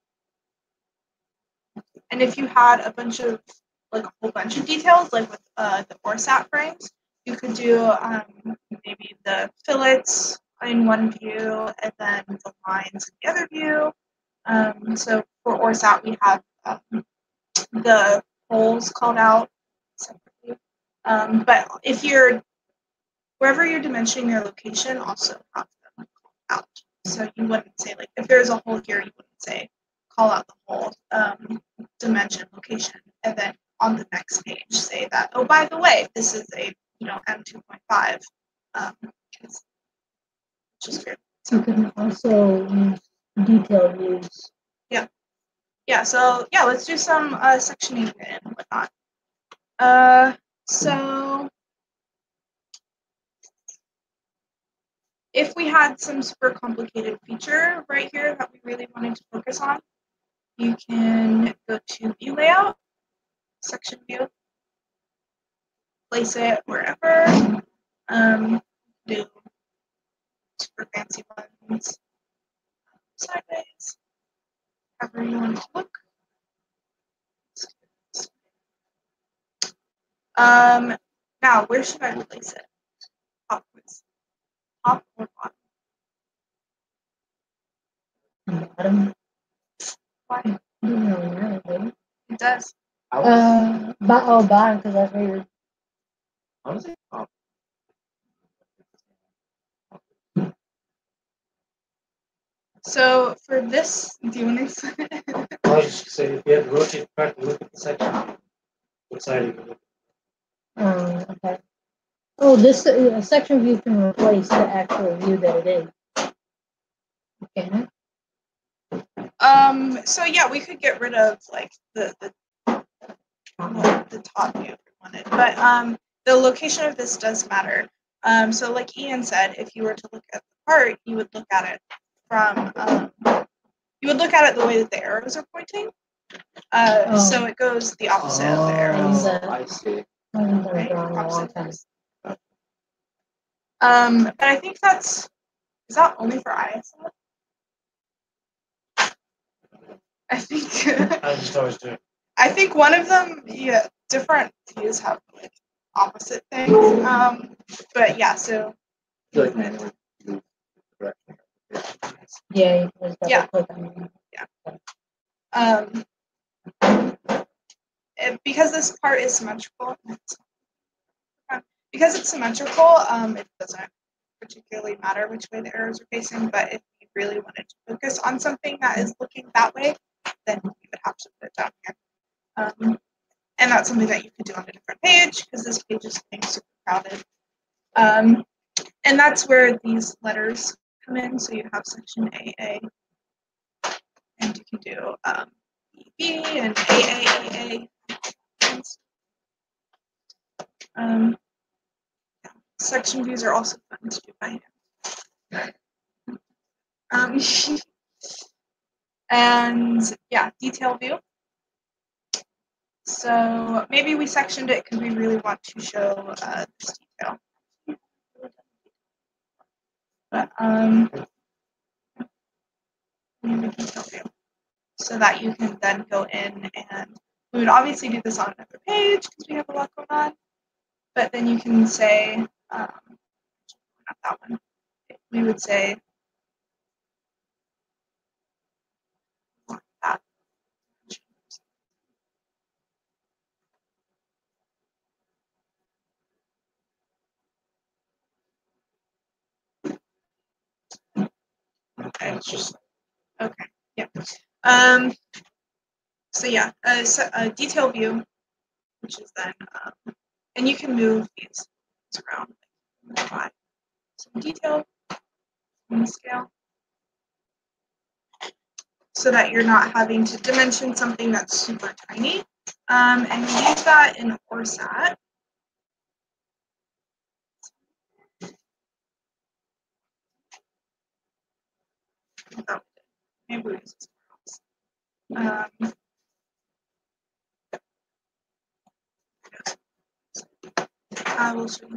and if you had a bunch of like a whole bunch of details, like with uh, the OreSat frames, you could do um, maybe the fillets in one view and then the lines in the other view. Um, so for OreSat, we have um, the holes called out separately. Um, but if you're wherever you're dimensioning your location, also have them called out. So you wouldn't say like if there's a hole here, you wouldn't say call out the hole um, dimension location, and then on the next page say that oh by the way this is a you know M two point five. Um, it's just weird. You can also use detail views. Yeah, so yeah, let's do some uh, sectioning and whatnot. Uh, so if we had some super complicated feature right here that we really wanted to focus on, you can go to view layout, section view, place it wherever. Um, do super fancy ones, sideways, however you want it to look. Um, now, where should I place it? Top, top or bottom? Bottom. Why? You know, really, baby. It does. Uh, but oh, bottom because that's where you're. honestly, oh, So for this, do you want to explain? I was just saying, if you had to rotate back and look at the section, what side you look Um, okay. Oh, this uh, section view can replace the actual view that it is. Can it? Um, so yeah, we could get rid of like the the, well, the top view if we wanted, but um, the location of this does matter. Um, so like Ian said, if you were to look at the part, you would look at it from um, you would look at it the way that the arrows are pointing. Uh, Oh. So it goes the opposite of the arrows. Oh. I see. I haven't done a Right? drawing in a long time. Um, but I think that's is that only for I S M? I think I just always do it. I think one of them, yeah, different views have like opposite things. Um, but yeah, so I feel like manually move the direction. Yeah, you can just double Yeah. click on it. um, it, because this part is symmetrical, because it's symmetrical, um, it doesn't particularly matter which way the arrows are facing. But if you really wanted to focus on something that is looking that way, then you would have to put it down here. Um, and that's something that you could do on a different page because this page is getting super crowded. Um, and that's where these letters come in. So you have section A A, and you can do um, B B and A A A A. Um, section views are also fun to do by hand. Um, and yeah, detail view. So maybe we sectioned it because we really want to show uh, this detail. But um, maybe detail view, so that you can then go in and we would obviously do this on another page because we have a lot going on. But then you can say, um, not that one. We would say that. And it's just Okay. Yeah. Um. So yeah, a, a detail view, which is then, um, and you can move these around. Like, some detail, some scale, so that you're not having to dimension something that's super tiny. Um, and we use that in OreSat. Oh, maybe we use this somewhere else. Um, I will show you.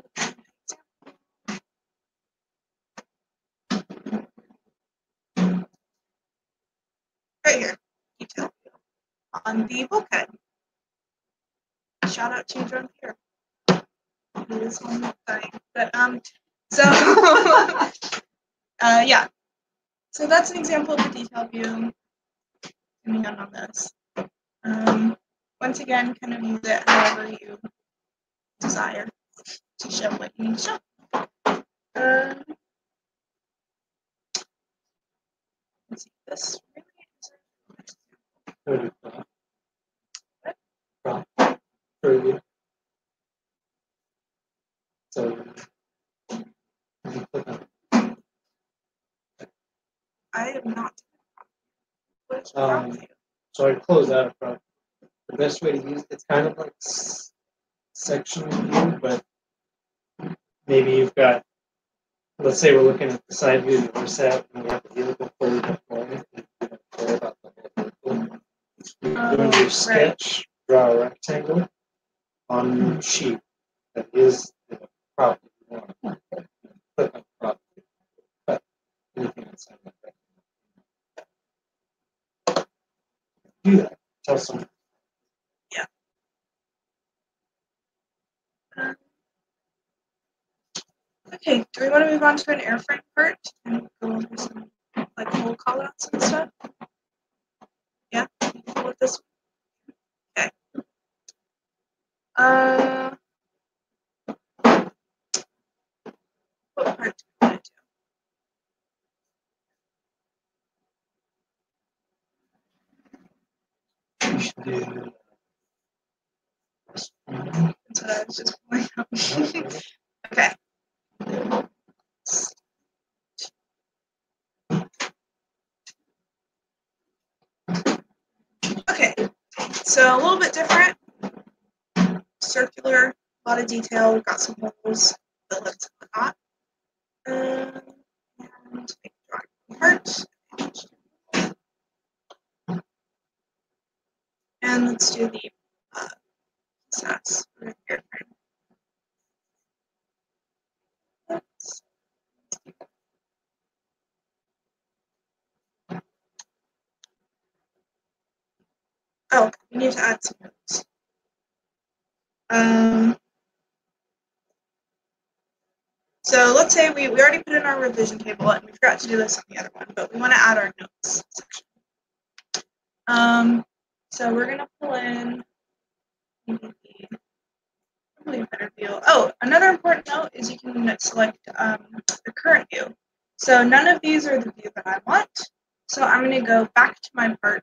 Right here, detail view on the bulkhead. Shout out to John Peter. He is on the thing. But um, so uh, yeah. So that's an example of the detail view. Zooming in on this. Um, once again, kind of use it however you desire to show what you need to show. Um, let's see this. really prop for you. So you click on I am not. What is Um, wrong with you? So I close out a prop. The best way to use it's kind of like s- section view, but maybe you've got, let's say we're looking at the side view of the OreSat and we have the helical fully deployed. And we don't care about the whole helical. You can go into your Oh, sketch, draw a rectangle on your sheet that is the prop that you want. Click on the prop. Cut anything inside that rectangle. Do that. Tell someone. Um, okay, do we want to move on to an airframe part and go over some like whole callouts and stuff? Yeah, cool with this. Okay. Uh, what part do we want to do? You should do. That's what I was just pointing out. Okay. so a little bit different. Circular, a lot of detail. We've got some holes, fillets, and whatnot. Um, and make a drawing heart. And let's do the uh, P S A S airframe. Oops. Oh, we need to add some notes. Um, so let's say we, we already put in our revision table and we forgot to do this on the other one, but we want to add our notes section. Um, so we're going to pull in probably a better view. Oh, another important note is you can select um, the current view. So none of these are the view that I want. So I'm going to go back to my part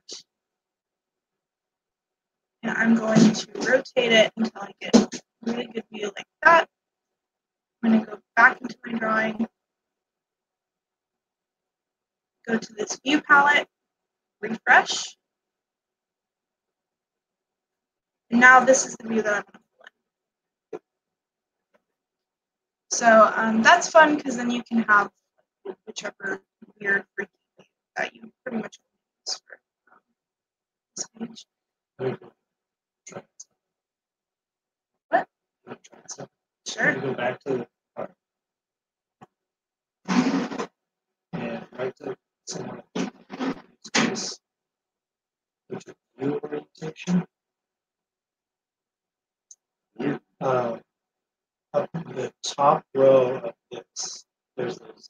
and I'm going to rotate it until I get a really good view like that. I'm going to go back into my drawing, go to this view palette, refresh. And now this is the view that I'm going to pull in. So um, that's fun because then you can have whichever weird freaky view that you pretty much use for um, this page. What? Sure. Go back to the part and right to someone space, which is view orientation. Uh, up in the top row of this, there's those.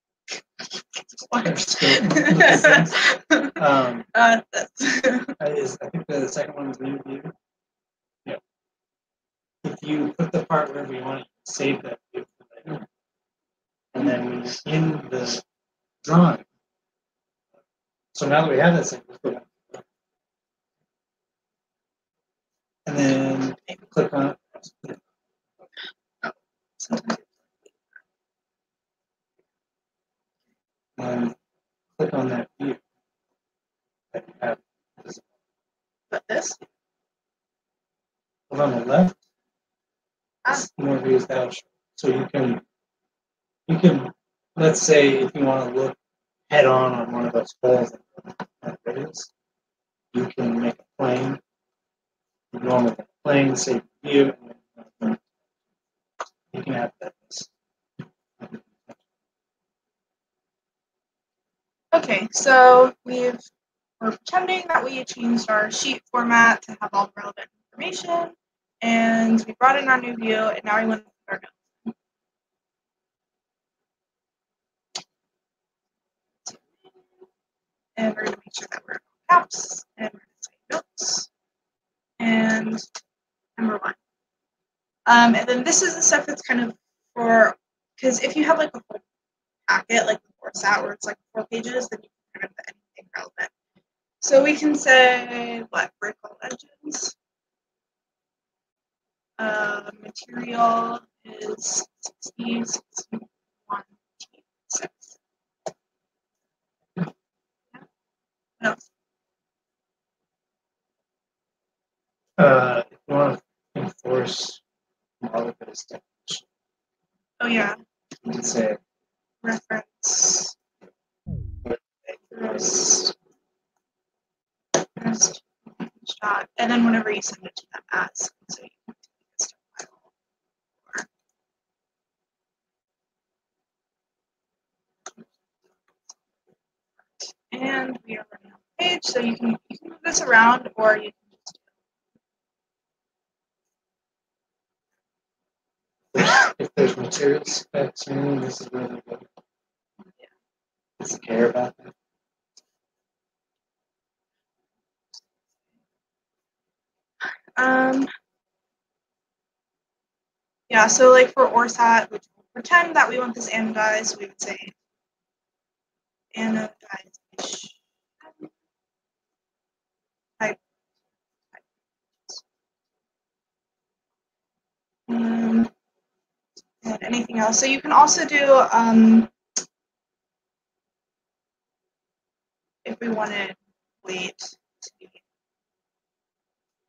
um, uh, that's is, I think the second one is new view. Yeah. If you put the part wherever you want it, save that view for later. And then when you're in the drawing, so now that we have this, let's go back. And then click on it. And click on that view that you have. but this. But on the left, Ah. more views that'll show. So you can, you can, let's say if you want to look head on on one of those holes like it is, you can make a plane. You go on with the plane, save view, and then you can add that. Okay, so we've we're pretending that we changed our sheet format to have all the relevant information, and we brought in our new view, and now we want to put our notes. And we're going to make sure that we're in caps, and we're going to say notes, and number one. Um, and then this is the stuff that's kind of for, because if you have like a whole packet, like the OreSat, where it's like four pages, then you can kind of put anything relevant. So we can say, what, vertical edges. Uh, material is sixty, sixty-one, six. No. Uh, if you want to enforce model based definition, Oh yeah, you can say reference. First, first shot, and then whenever you send it to them as, so you can take a step file. Or, and we are running on the page, so you can you can move this around, or you can just if there's material specs or anything, this is where they go. Yeah. Does it care about that? Um. Yeah, so like for OreSat, which we'll pretend that we want this anodized, we would say anodization type. Um, and anything else. So you can also do, um, if we wanted weight to be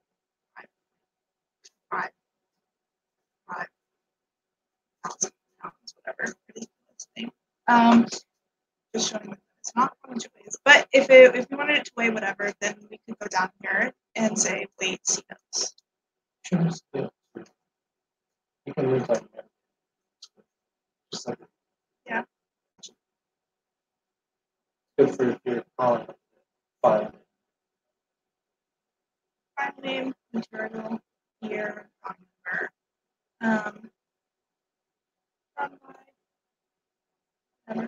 five, five thousand pounds, whatever. Thing. Um, just showing that it's not how much it weighs. But if it, if we wanted it to weigh whatever, then we could go down here and say weight C notes. You can leave like that. Just like Yeah. good for if you're calling it file. File name, material, year, phone number. Um, whatever.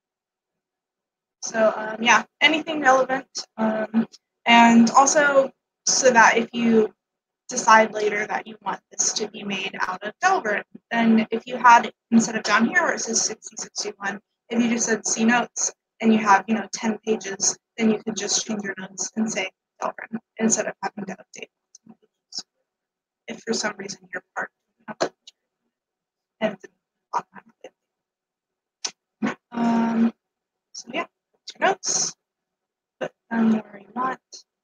So um, yeah, anything relevant. Um, and also so that if you decide later that you want this to be made out of Delbert, then if you had, instead of down here where it says sixty sixty-one, if you just said C notes and you have, you know, ten pages, then you could just change your notes and say Delbert instead of having to update pages. If for some reaan your part and um, so yeah, your notes, put them where you want.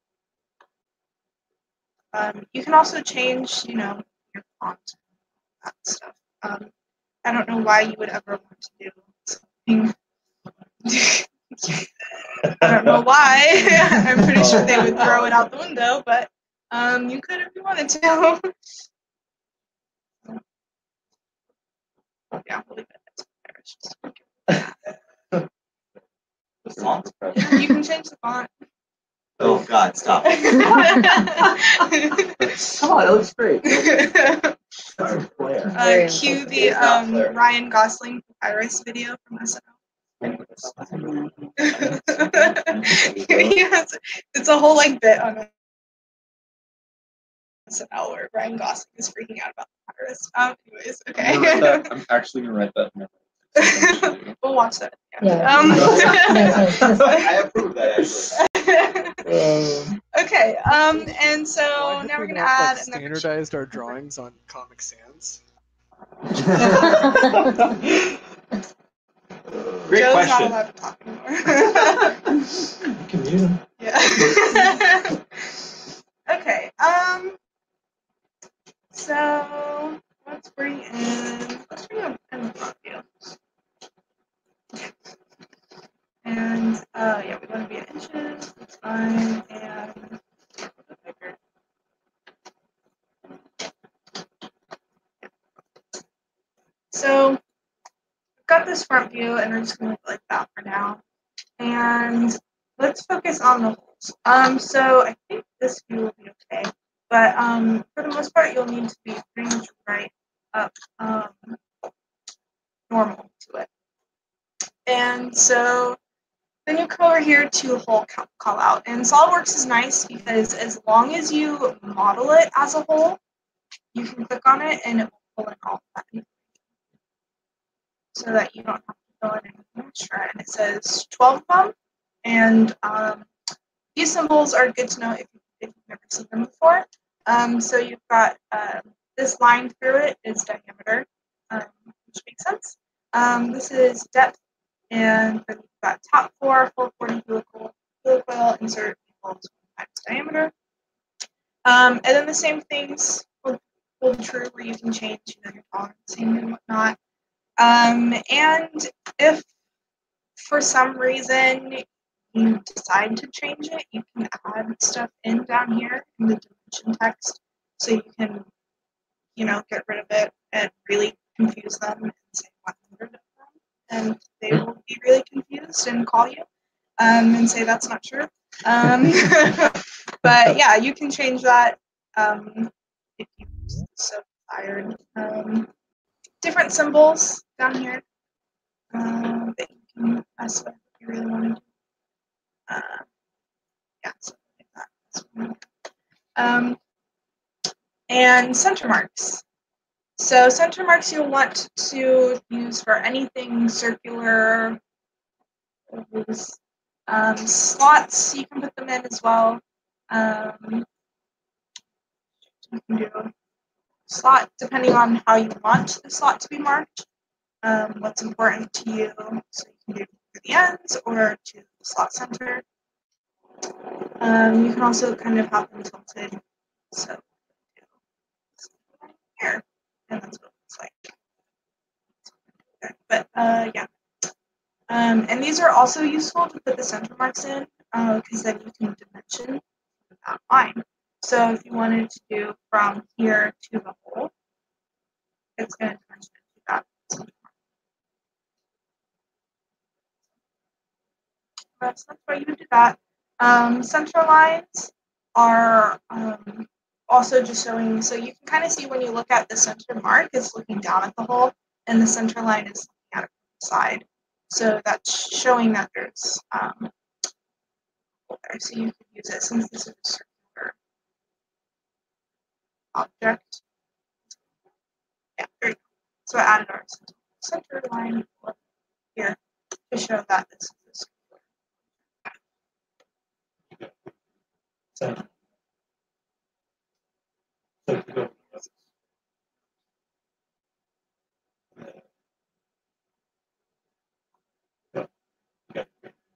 Um, you can also change, you know, your font, that stuff. Um, I don't know why you would ever want to do something. I don't know why. I'm pretty sure they would throw it out the window, but um, you could if you wanted to. Yeah, we'll leave it. The font's You can change the font. Oh God, stop. Come on, it looks great. uh, Very cue the It's not um, Claire. Ryan Gosling Papyrus video from S N L. Yes, it's a whole like bit on S N L where Ryan Gosling is freaking out about Papyrus. Um, anyways, I'm, gonna write that, okay. I'm actually gonna write that. Down. We'll watch that. Yeah. Um, I approve that actually. Um, okay. Um, and so Why have now we're we gonna not, add like, another. standardized our drawings on Comic Sans? Great Joe's question. not allowed to talk anymore. you can use them. Yeah. Okay. Um. So let's bring in. Let's bring in in front view. And uh, yeah, we want to be in inches. That's fine. And bigger. So we've got this front view, and we're just gonna look like that for now. And let's focus on the holes. Um. So I think this view will be okay. But um, for the most part, you'll need to be pretty much right up um, normal to it. And so then you come over here to hole call out. And SolidWorks is nice because as long as you model it as a hole, you can click on it and it will pull in all of that information. So that you don't have to fill in anything extra. And it says twelve of them. And um, these symbols are good to know if, if you've never seen them before. Um, so you've got uh, this line through it is diameter, um, which makes sense. Um, this is depth, and then you've got top four, full forty helical, helicoil, insert equals one times diameter. Um, and then the same things hold, hold true where you can change, you know, your tolerancing and whatnot. Um, and if for some reason you decide to change it, you can add stuff in down here in the dimension text, so you can, you know, get rid of it and really confuse them and say one hundred of them, and they will be really confused and call you um, and say that's not true. Um, but yeah, you can change that um, if you so desired. Um, different symbols down here uh, that you can mess with if you really want to. Uh, yeah, something like that. Um, and center marks. So center marks you'll want to use for anything circular. Um, slots, you can put them in as well. Um, you can do slot depending on how you want the slot to be marked. Um, what's important to you, so you can do to the ends or to the slot center. Um, you can also kind of have them tilted. So Uh, yeah. Um, and these are also useful to put the center marks in because uh, then you can dimension that line. So if you wanted to do from here to the hole, it's going to dimension to that center mark. So that's why you would do that. Um, center lines are um, also just showing, so you can kind of see when you look at the center mark, it's looking down at the hole, and the center line is looking at it from the side. So that's showing that there's um, there. So you could use it since this is a circular object. Yeah, there you go. So I added our center line here to show that this is a circular. So, so if you go- Yeah. Yeah.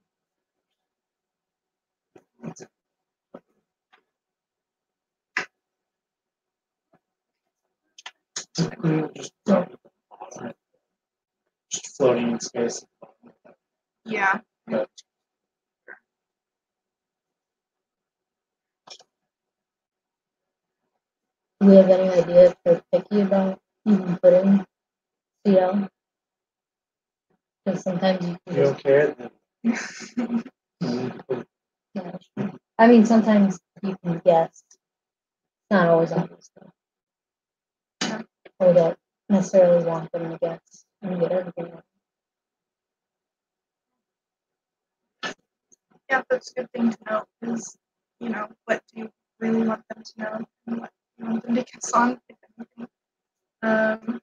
Typically, we'll just drop it at the bottom, just floating in space. Yeah. But Do we have any idea if they're picky about even putting C L? Because sometimes you can you just, don't care, then you need to put yeah, sure. I mean, sometimes you can guess. It's not always obvious, though. Or don't necessarily want them to guess and get everything right. Yeah, that's a good thing to know is, you know, what do you really want them to know and what you want them to guess on, if anything. Um,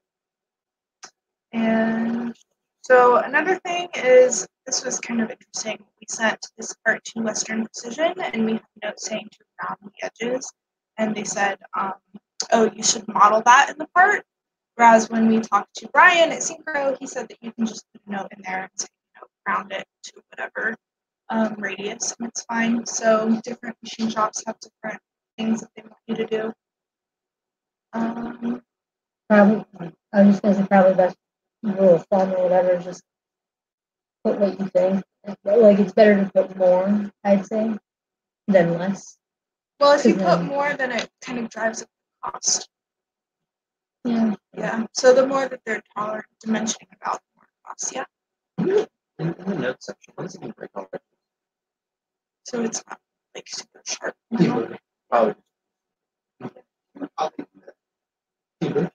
and so another thing is, this was kind of interesting. We sent this part to Western Precision, and we have a note saying to round the edges. And they said, um, oh, you should model that in the part. Whereas when we talked to Brian at Synchro, he said that you can just put a note in there and say, you know, round it to whatever um, radius, and it's fine. So different machine shops have different things that they want you to do. Um, Probably, I was just going to say probably best rule of thumb or whatever, just put what you think. Like, it's better to put more, I'd say, than less. well, if you Because put then- more, then it kind of drives up the cost. Yeah. Yeah. So the more that they're tolerant dimensioning about, the more costs. Yeah. In, in the notes section, what does it mean break all right? So it's not like super sharp. Keyword. Oh, I'll do that. Keyword.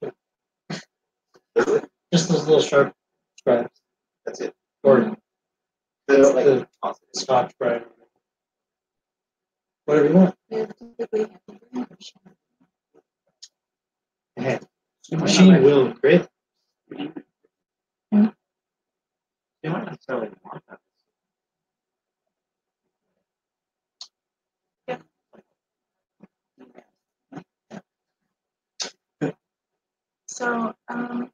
Just those little sharp stripes. That's it. Or That's the, like the awesome. Scotch Brite. Whatever you want. Hey, the machine will create. you don't necessarily want that. So, um,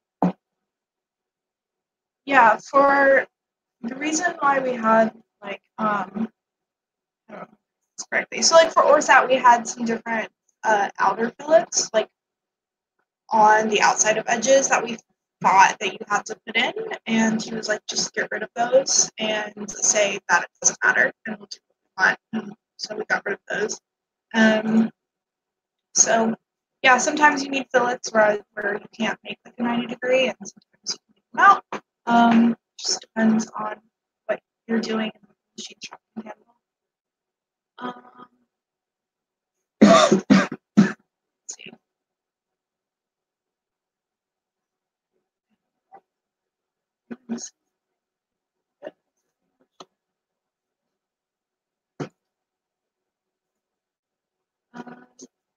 yeah, for the reason why we had like, um, I don't know this correctly. So, like for OreSat, we had some different uh, outer fillets, like on the outside of edges that we thought that you had to put in, and he was like, just get rid of those and say that it doesn't matter, and we'll do what we want. And so we got rid of those. Um, so yeah, sometimes you need fillets where where you can't make like a ninety degree, and sometimes you can make them out. Um, just depends on what you're doing and what the machine shop can handle. Um, let's see. Um,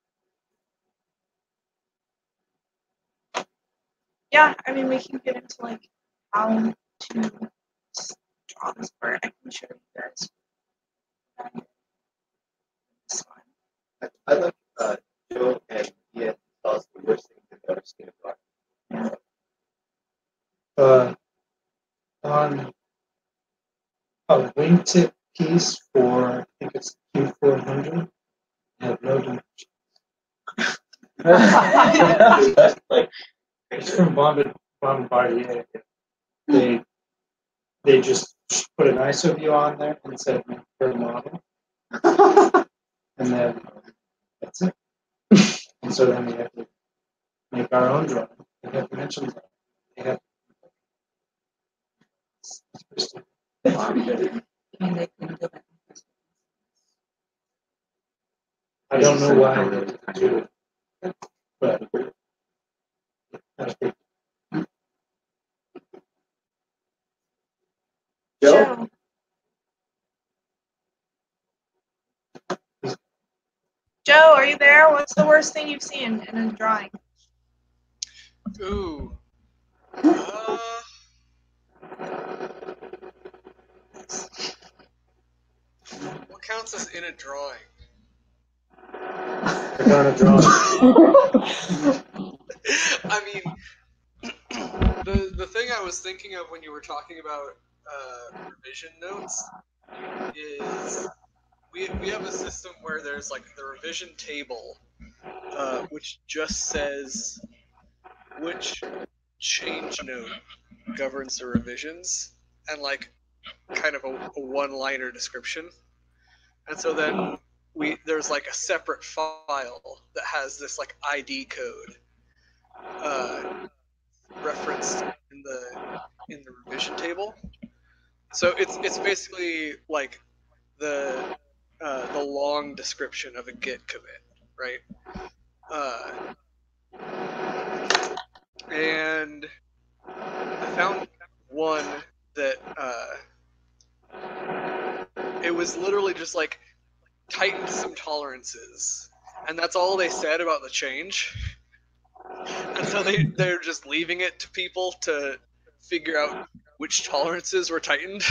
yeah, I mean, we can get into like how to draw this part. I can show you guys. Um, this one. I, I like uh, Joe and Ian tell us the worst thing they've ever seen in Uh, on a wingtip piece for, I think it's Q four hundred, have no dimension. like, It's from Bombard- Bombardier. they they just put an I S O view on there and said per model, and then that's it. And so then we have to make our own drawing. They have dimensions. They have. I don't know why they didn't do it, but I think Joe? Joe, are you there? What's the worst thing you've seen in a drawing? Ooh. Uh, what counts as in a drawing? they're on a drawing. I mean, the the thing I was thinking of when you were talking about uh, revision notes is we we have a system where there's like the revision table, uh, which just says which change note governs the revisions, and like kind of a, a one-liner description. And so then we there's like a separate file that has this like I D code uh, referenced in the in the revision table. So it's it's basically like the uh, the long description of a Git commit, right? Uh, and I found one that uh, it was literally just like tightened some tolerances, and that's all they said about the change. And so they they're just leaving it to people to figure out which tolerances were tightened.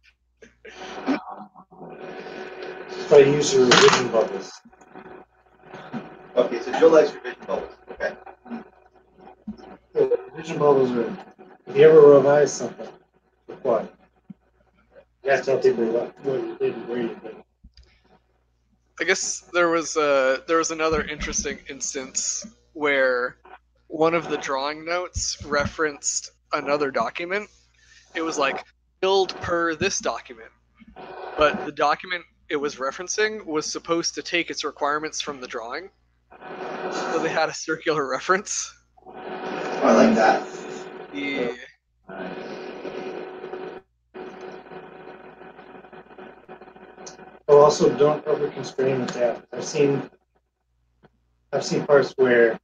So I use your revision bubbles. Okay, so Joe likes revision bubbles. Okay. The revision bubbles are, if you ever revise something, what? You have to tell people what, what you did and where you did it. I guess there was uh, there was another interesting instance where one of the drawing notes referenced another document. It was like build per this document, but the document it was referencing was supposed to take its requirements from the drawing, so they had a circular reference. Oh, I like that. Yeah. Oh, also, don't over constrain the data. I've seen, I've seen parts where,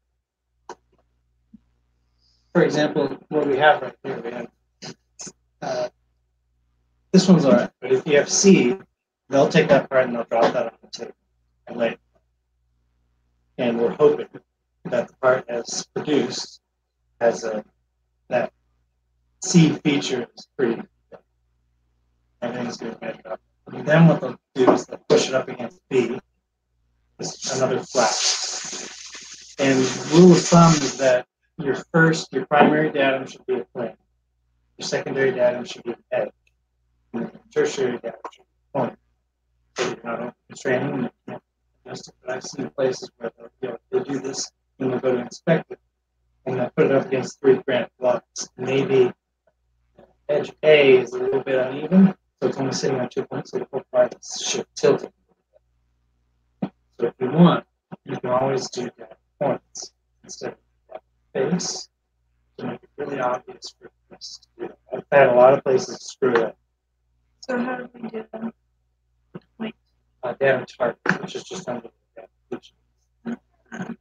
for example, what we have right here, we have, uh, this one's alright, but if you have C, they'll take that part and they'll drop that on the table and lay it. And we're hoping that the part as produced has a, that C feature is pretty, everything's going to measure up. And then what they'll do is they'll push it up against B, it's another flat. And rule of thumb is that your first, your primary datum should be a plane. Your secondary datum should be an edge. And your tertiary datum should be a point. So you're not constraining and you can't adjust it. But I've seen places where they'll, you know, they do this and they'll go to inspect it and they'll put it up against three granite blocks. Maybe edge A is a little bit uneven, so it's only sitting on two points, so the whole part should tilt it. So if you want, you can always do that points instead of face to make it really obvious for us to do that. I've had a lot of places screw that. So how do we do that? Wait. Uh, datum target, which is just under the datum.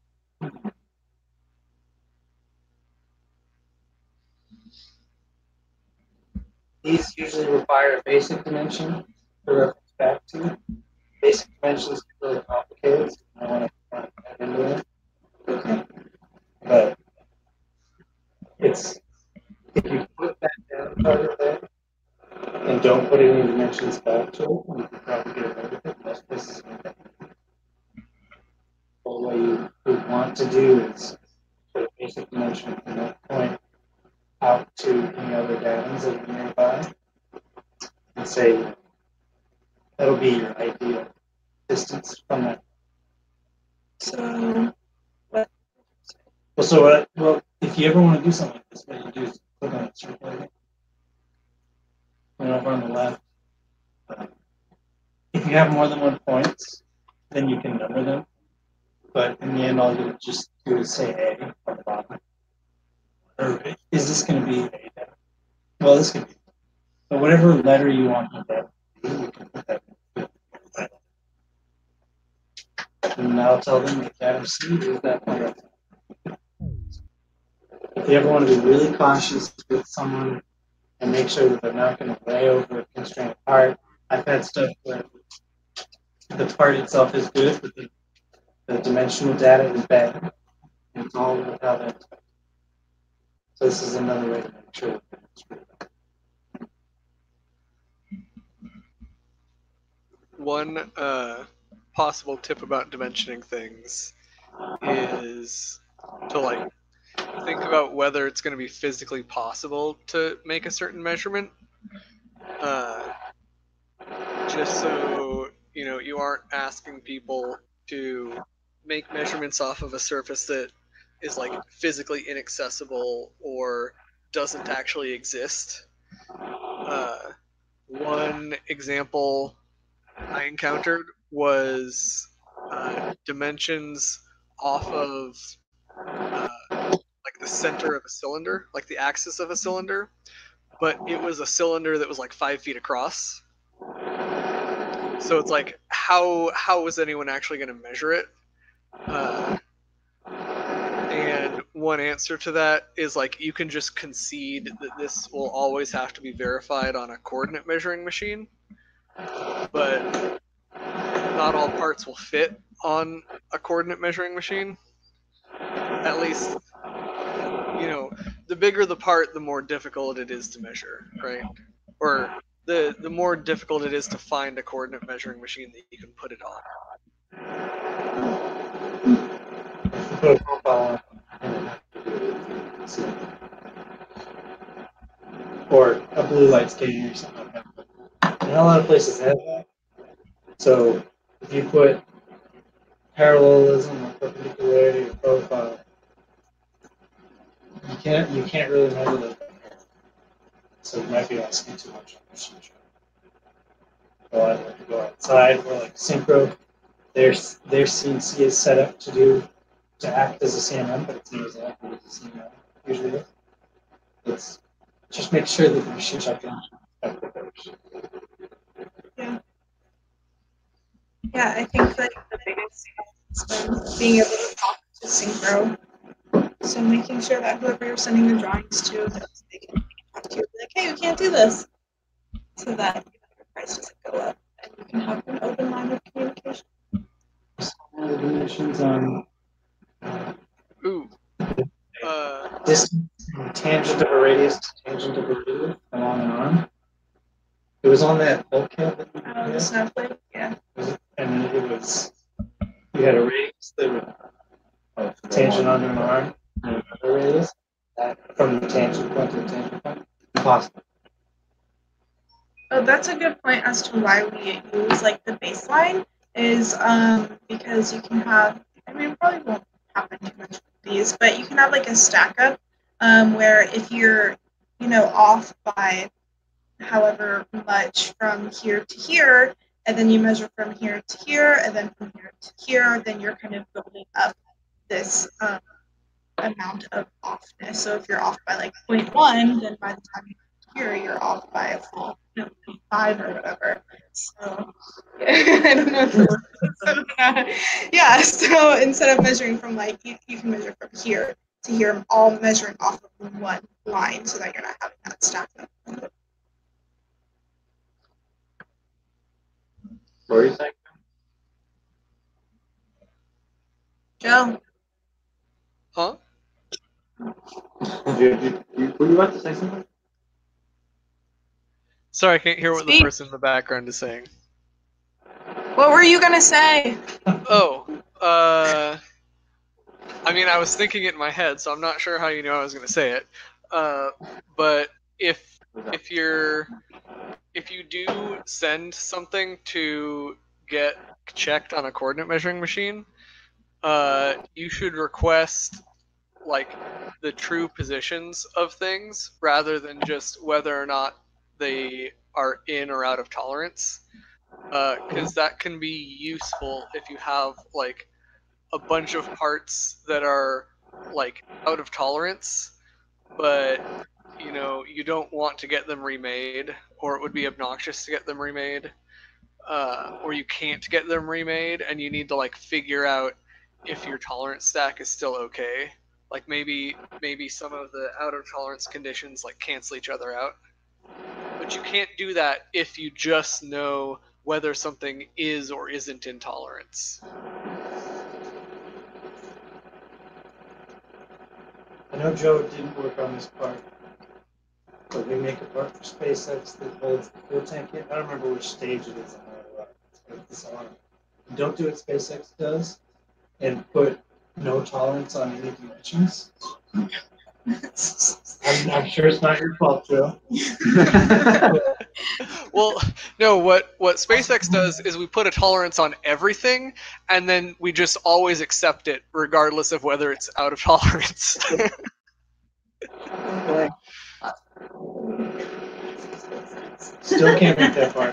These usually require a basic dimension to reference back to. Basic dimensions are really complicated, so I don't want to get into it. Okay. But it's, if you put that down target there and don't put any dimensions back to it, you can probably get away with it. Most places are okay. But what you would want to do is put a basic dimension from that point out to any other datums that are nearby and say that'll be your ideal distance from that. So what? Well, so what? Well, if you ever want to do something like this, what you do is click on it, circle it, and over on the left. Uh, if you have more than one points, then you can number them. But in the end, all you just do is say A on the bottom. Or is this going to be A? Well, this could be. But whatever letter you want to get, you can put that in. And now tell them that datum C is that letter. If you ever want to be really cautious with someone and make sure that they're not going to lay over a constrained part, I've had stuff where the part itself is good, but the, the dimensional data is bad. And it's all without it. So this is another way to make sure that it's good. One uh, possible tip about dimensioning things is to like think about whether it's going to be physically possible to make a certain measurement. Uh, just so you know, you aren't asking people to make measurements off of a surface that is like physically inaccessible or doesn't actually exist. Uh, one example I encountered was uh, dimensions off of uh, like the center of a cylinder, like the axis of a cylinder, but it was a cylinder that was like five feet across. So it's like, how how was anyone actually going to measure it? Uh, and one answer to that is like, you can just concede that this will always have to be verified on a coordinate measuring machine, but not all parts will fit on a coordinate measuring machine. At least, you know, the bigger the part, the more difficult it is to measure, right? Or the the more difficult it is to find a coordinate measuring machine that you can put it on. Put a profile on. Or a blue light scanner or something like that. And a lot of places have that. So if you put parallelism or perpendicularity or profile, you can't you can't really measure those. So you might be asking too much on this machine. Go out, like to go outside or like synchro. Their their C N C is set up to do to act as a C M M, but it's not exactly as a C M M usually. It's just make sure that the machine check in. Yeah. Yeah, I think like the biggest thing has been being able to talk to synchro. So making sure that whoever you're sending the drawings to, that they can talk to you, be like, hey, we can't do this, so that your price doesn't go up, and you can have an open line of communication. Dimensions on Ooh. Uh, distance from tangent of a radius to tangent of a radius along an arm. It was on that bulkhead that we Oh, the had. snowflake, yeah. And it was, you had a radius that would oh, tangent onto an arm and another radius that from the tangent point to the tangent point. Impossible. Oh, that's a good point as to why we use like the baseline is um because you can have, I mean, it probably won't happen too much with these, but you can have like a stack up um where if you're, you know, off by however much from here to here, and then you measure from here to here, and then from here to here, then you're kind of building up this um, amount of offness. So if you're off by like zero point one, then by the time you here, you're off by a full, you know, five or whatever. So yeah, I don't know. If so, uh, yeah. So instead of measuring from like you, you can measure from here to here, all measuring off of one line, so that you're not having that stack up. What were you saying? Joe. huh? Did you, did you, were you about to say something? Sorry, I can't hear what the Speak. person in the background is saying. What were you gonna say? Oh, uh, I mean, I was thinking it in my head, so I'm not sure how you know I was going to say it. Uh, but if if you're if you do send something to get checked on a coordinate measuring machine, uh, you should request like the true positions of things rather than just whether or not they are in or out of tolerance, because uh, that can be useful if you have like a bunch of parts that are like out of tolerance, but you know you don't want to get them remade, or it would be obnoxious to get them remade, uh, or you can't get them remade, and you need to like figure out if your tolerance stack is still okay. Like maybe maybe some of the out of tolerance conditions like cancel each other out. But you can't do that if you just know whether something is or isn't in tolerance. I know Joe didn't work on this part, but we make a part for SpaceX that holds the fuel tank in. I don't remember which stage it is on this on. Don't do what SpaceX does and put no tolerance on any dimensions. I'm, I'm sure it's not your fault, Joe. Well, no, what, what SpaceX does is we put a tolerance on everything, and then we just always accept it, regardless of whether it's out of tolerance. Still can't make that part.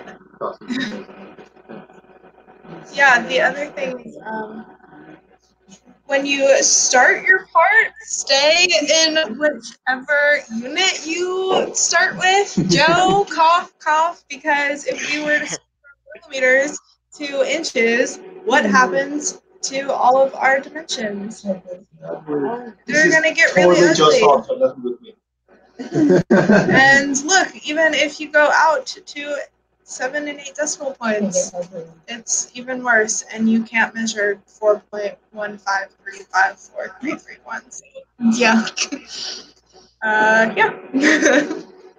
Yeah, the other thing is, um, when you start your part, stay in whichever unit you start with. Joe, cough, cough, because if we were to start from millimeters to inches, what happens to all of our dimensions? They're going to get really ugly. Joe's fault, but nothing with me. And look, even if you go out to seven and eight decimal points, it's even worse, and you can't measure four point one five three five four three three one. So, yeah. Uh, yeah.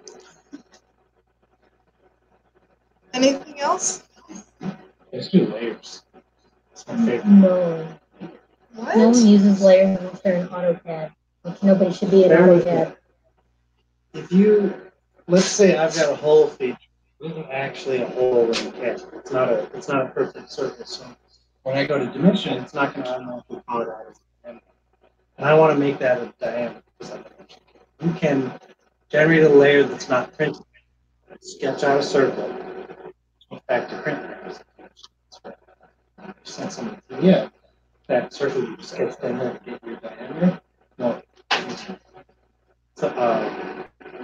Anything else? Let's do layers. That's my favorite. No. What? No one uses layers unless they're in AutoCAD. Like, nobody should be in Bear with me. AutoCAD. If you, let's say I've got a hole feature. It isn't actually a hole in the CAD. It's not a, it's not a perfect surface. So when I go to dimension, it's not going to automatically call it out as a diameter. And I want to make that a diameter. You can generate a layer that's not printed. Sketch out a circle. Go back to print layers. Send something to you. That circle you sketched in there to get your diameter. No. So, uh,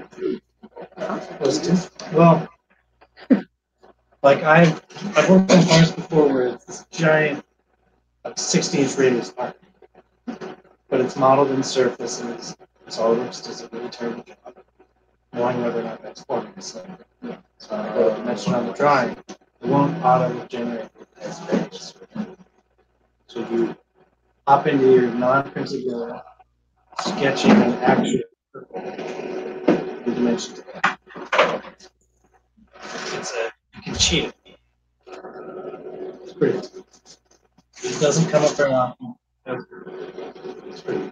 well, like I've I've worked on cars before where it's this giant, like sixty inch radius part, but it's modeled in surface and it's SolidWorks does a really terrible job knowing whether or not that's forming. So, so I go to dimension on the drawing, it won't auto generate the space. So you hop into your non-printed layer, sketching an actual dimension to that. It's a you can cheat it. It's pretty. It doesn't come up very often. It's pretty.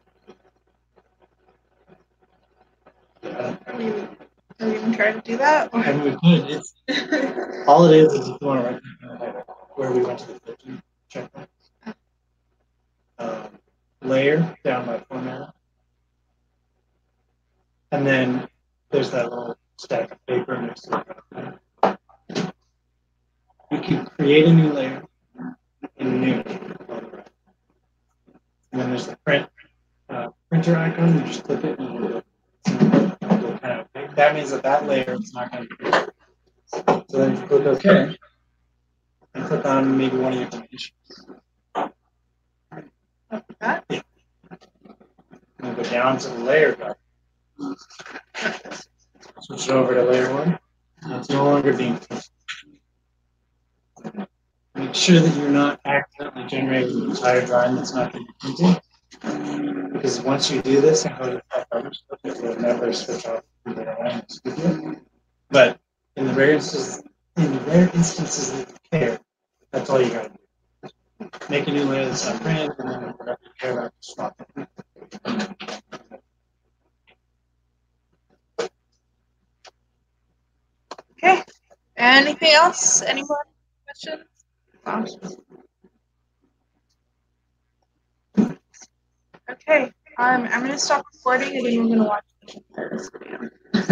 Yeah, Are we, are we even trying to do that? I mean, we could. It's all it is is if you want to write down where we went to the filter checkpoint. Um, layer down by format, and then there's that little stack of paper next to it. You can create a new layer in new. And then there's the print uh, printer icon. You just click it and it'll, it'll kind of pick. That means that that layer is not going to be printed. So then if you click OK, and click on maybe one of your dimensions. That? Yeah. And go down to the layer button. Switch it over to layer one. And it's no longer being printed. Make sure that you're not accidentally generating an entire drawing that's not being printed. Because once you do this and go to that coverage, it will never switch off the line studio. But in the rare instances, in the rare instances that you care, that's all you gotta do. Make a new layer that's not printed, and then whatever you care about, just swap it. Okay. Anything else? Any more questions? Wow. Okay. Um, I'm gonna stop recording and then we're gonna watch this video.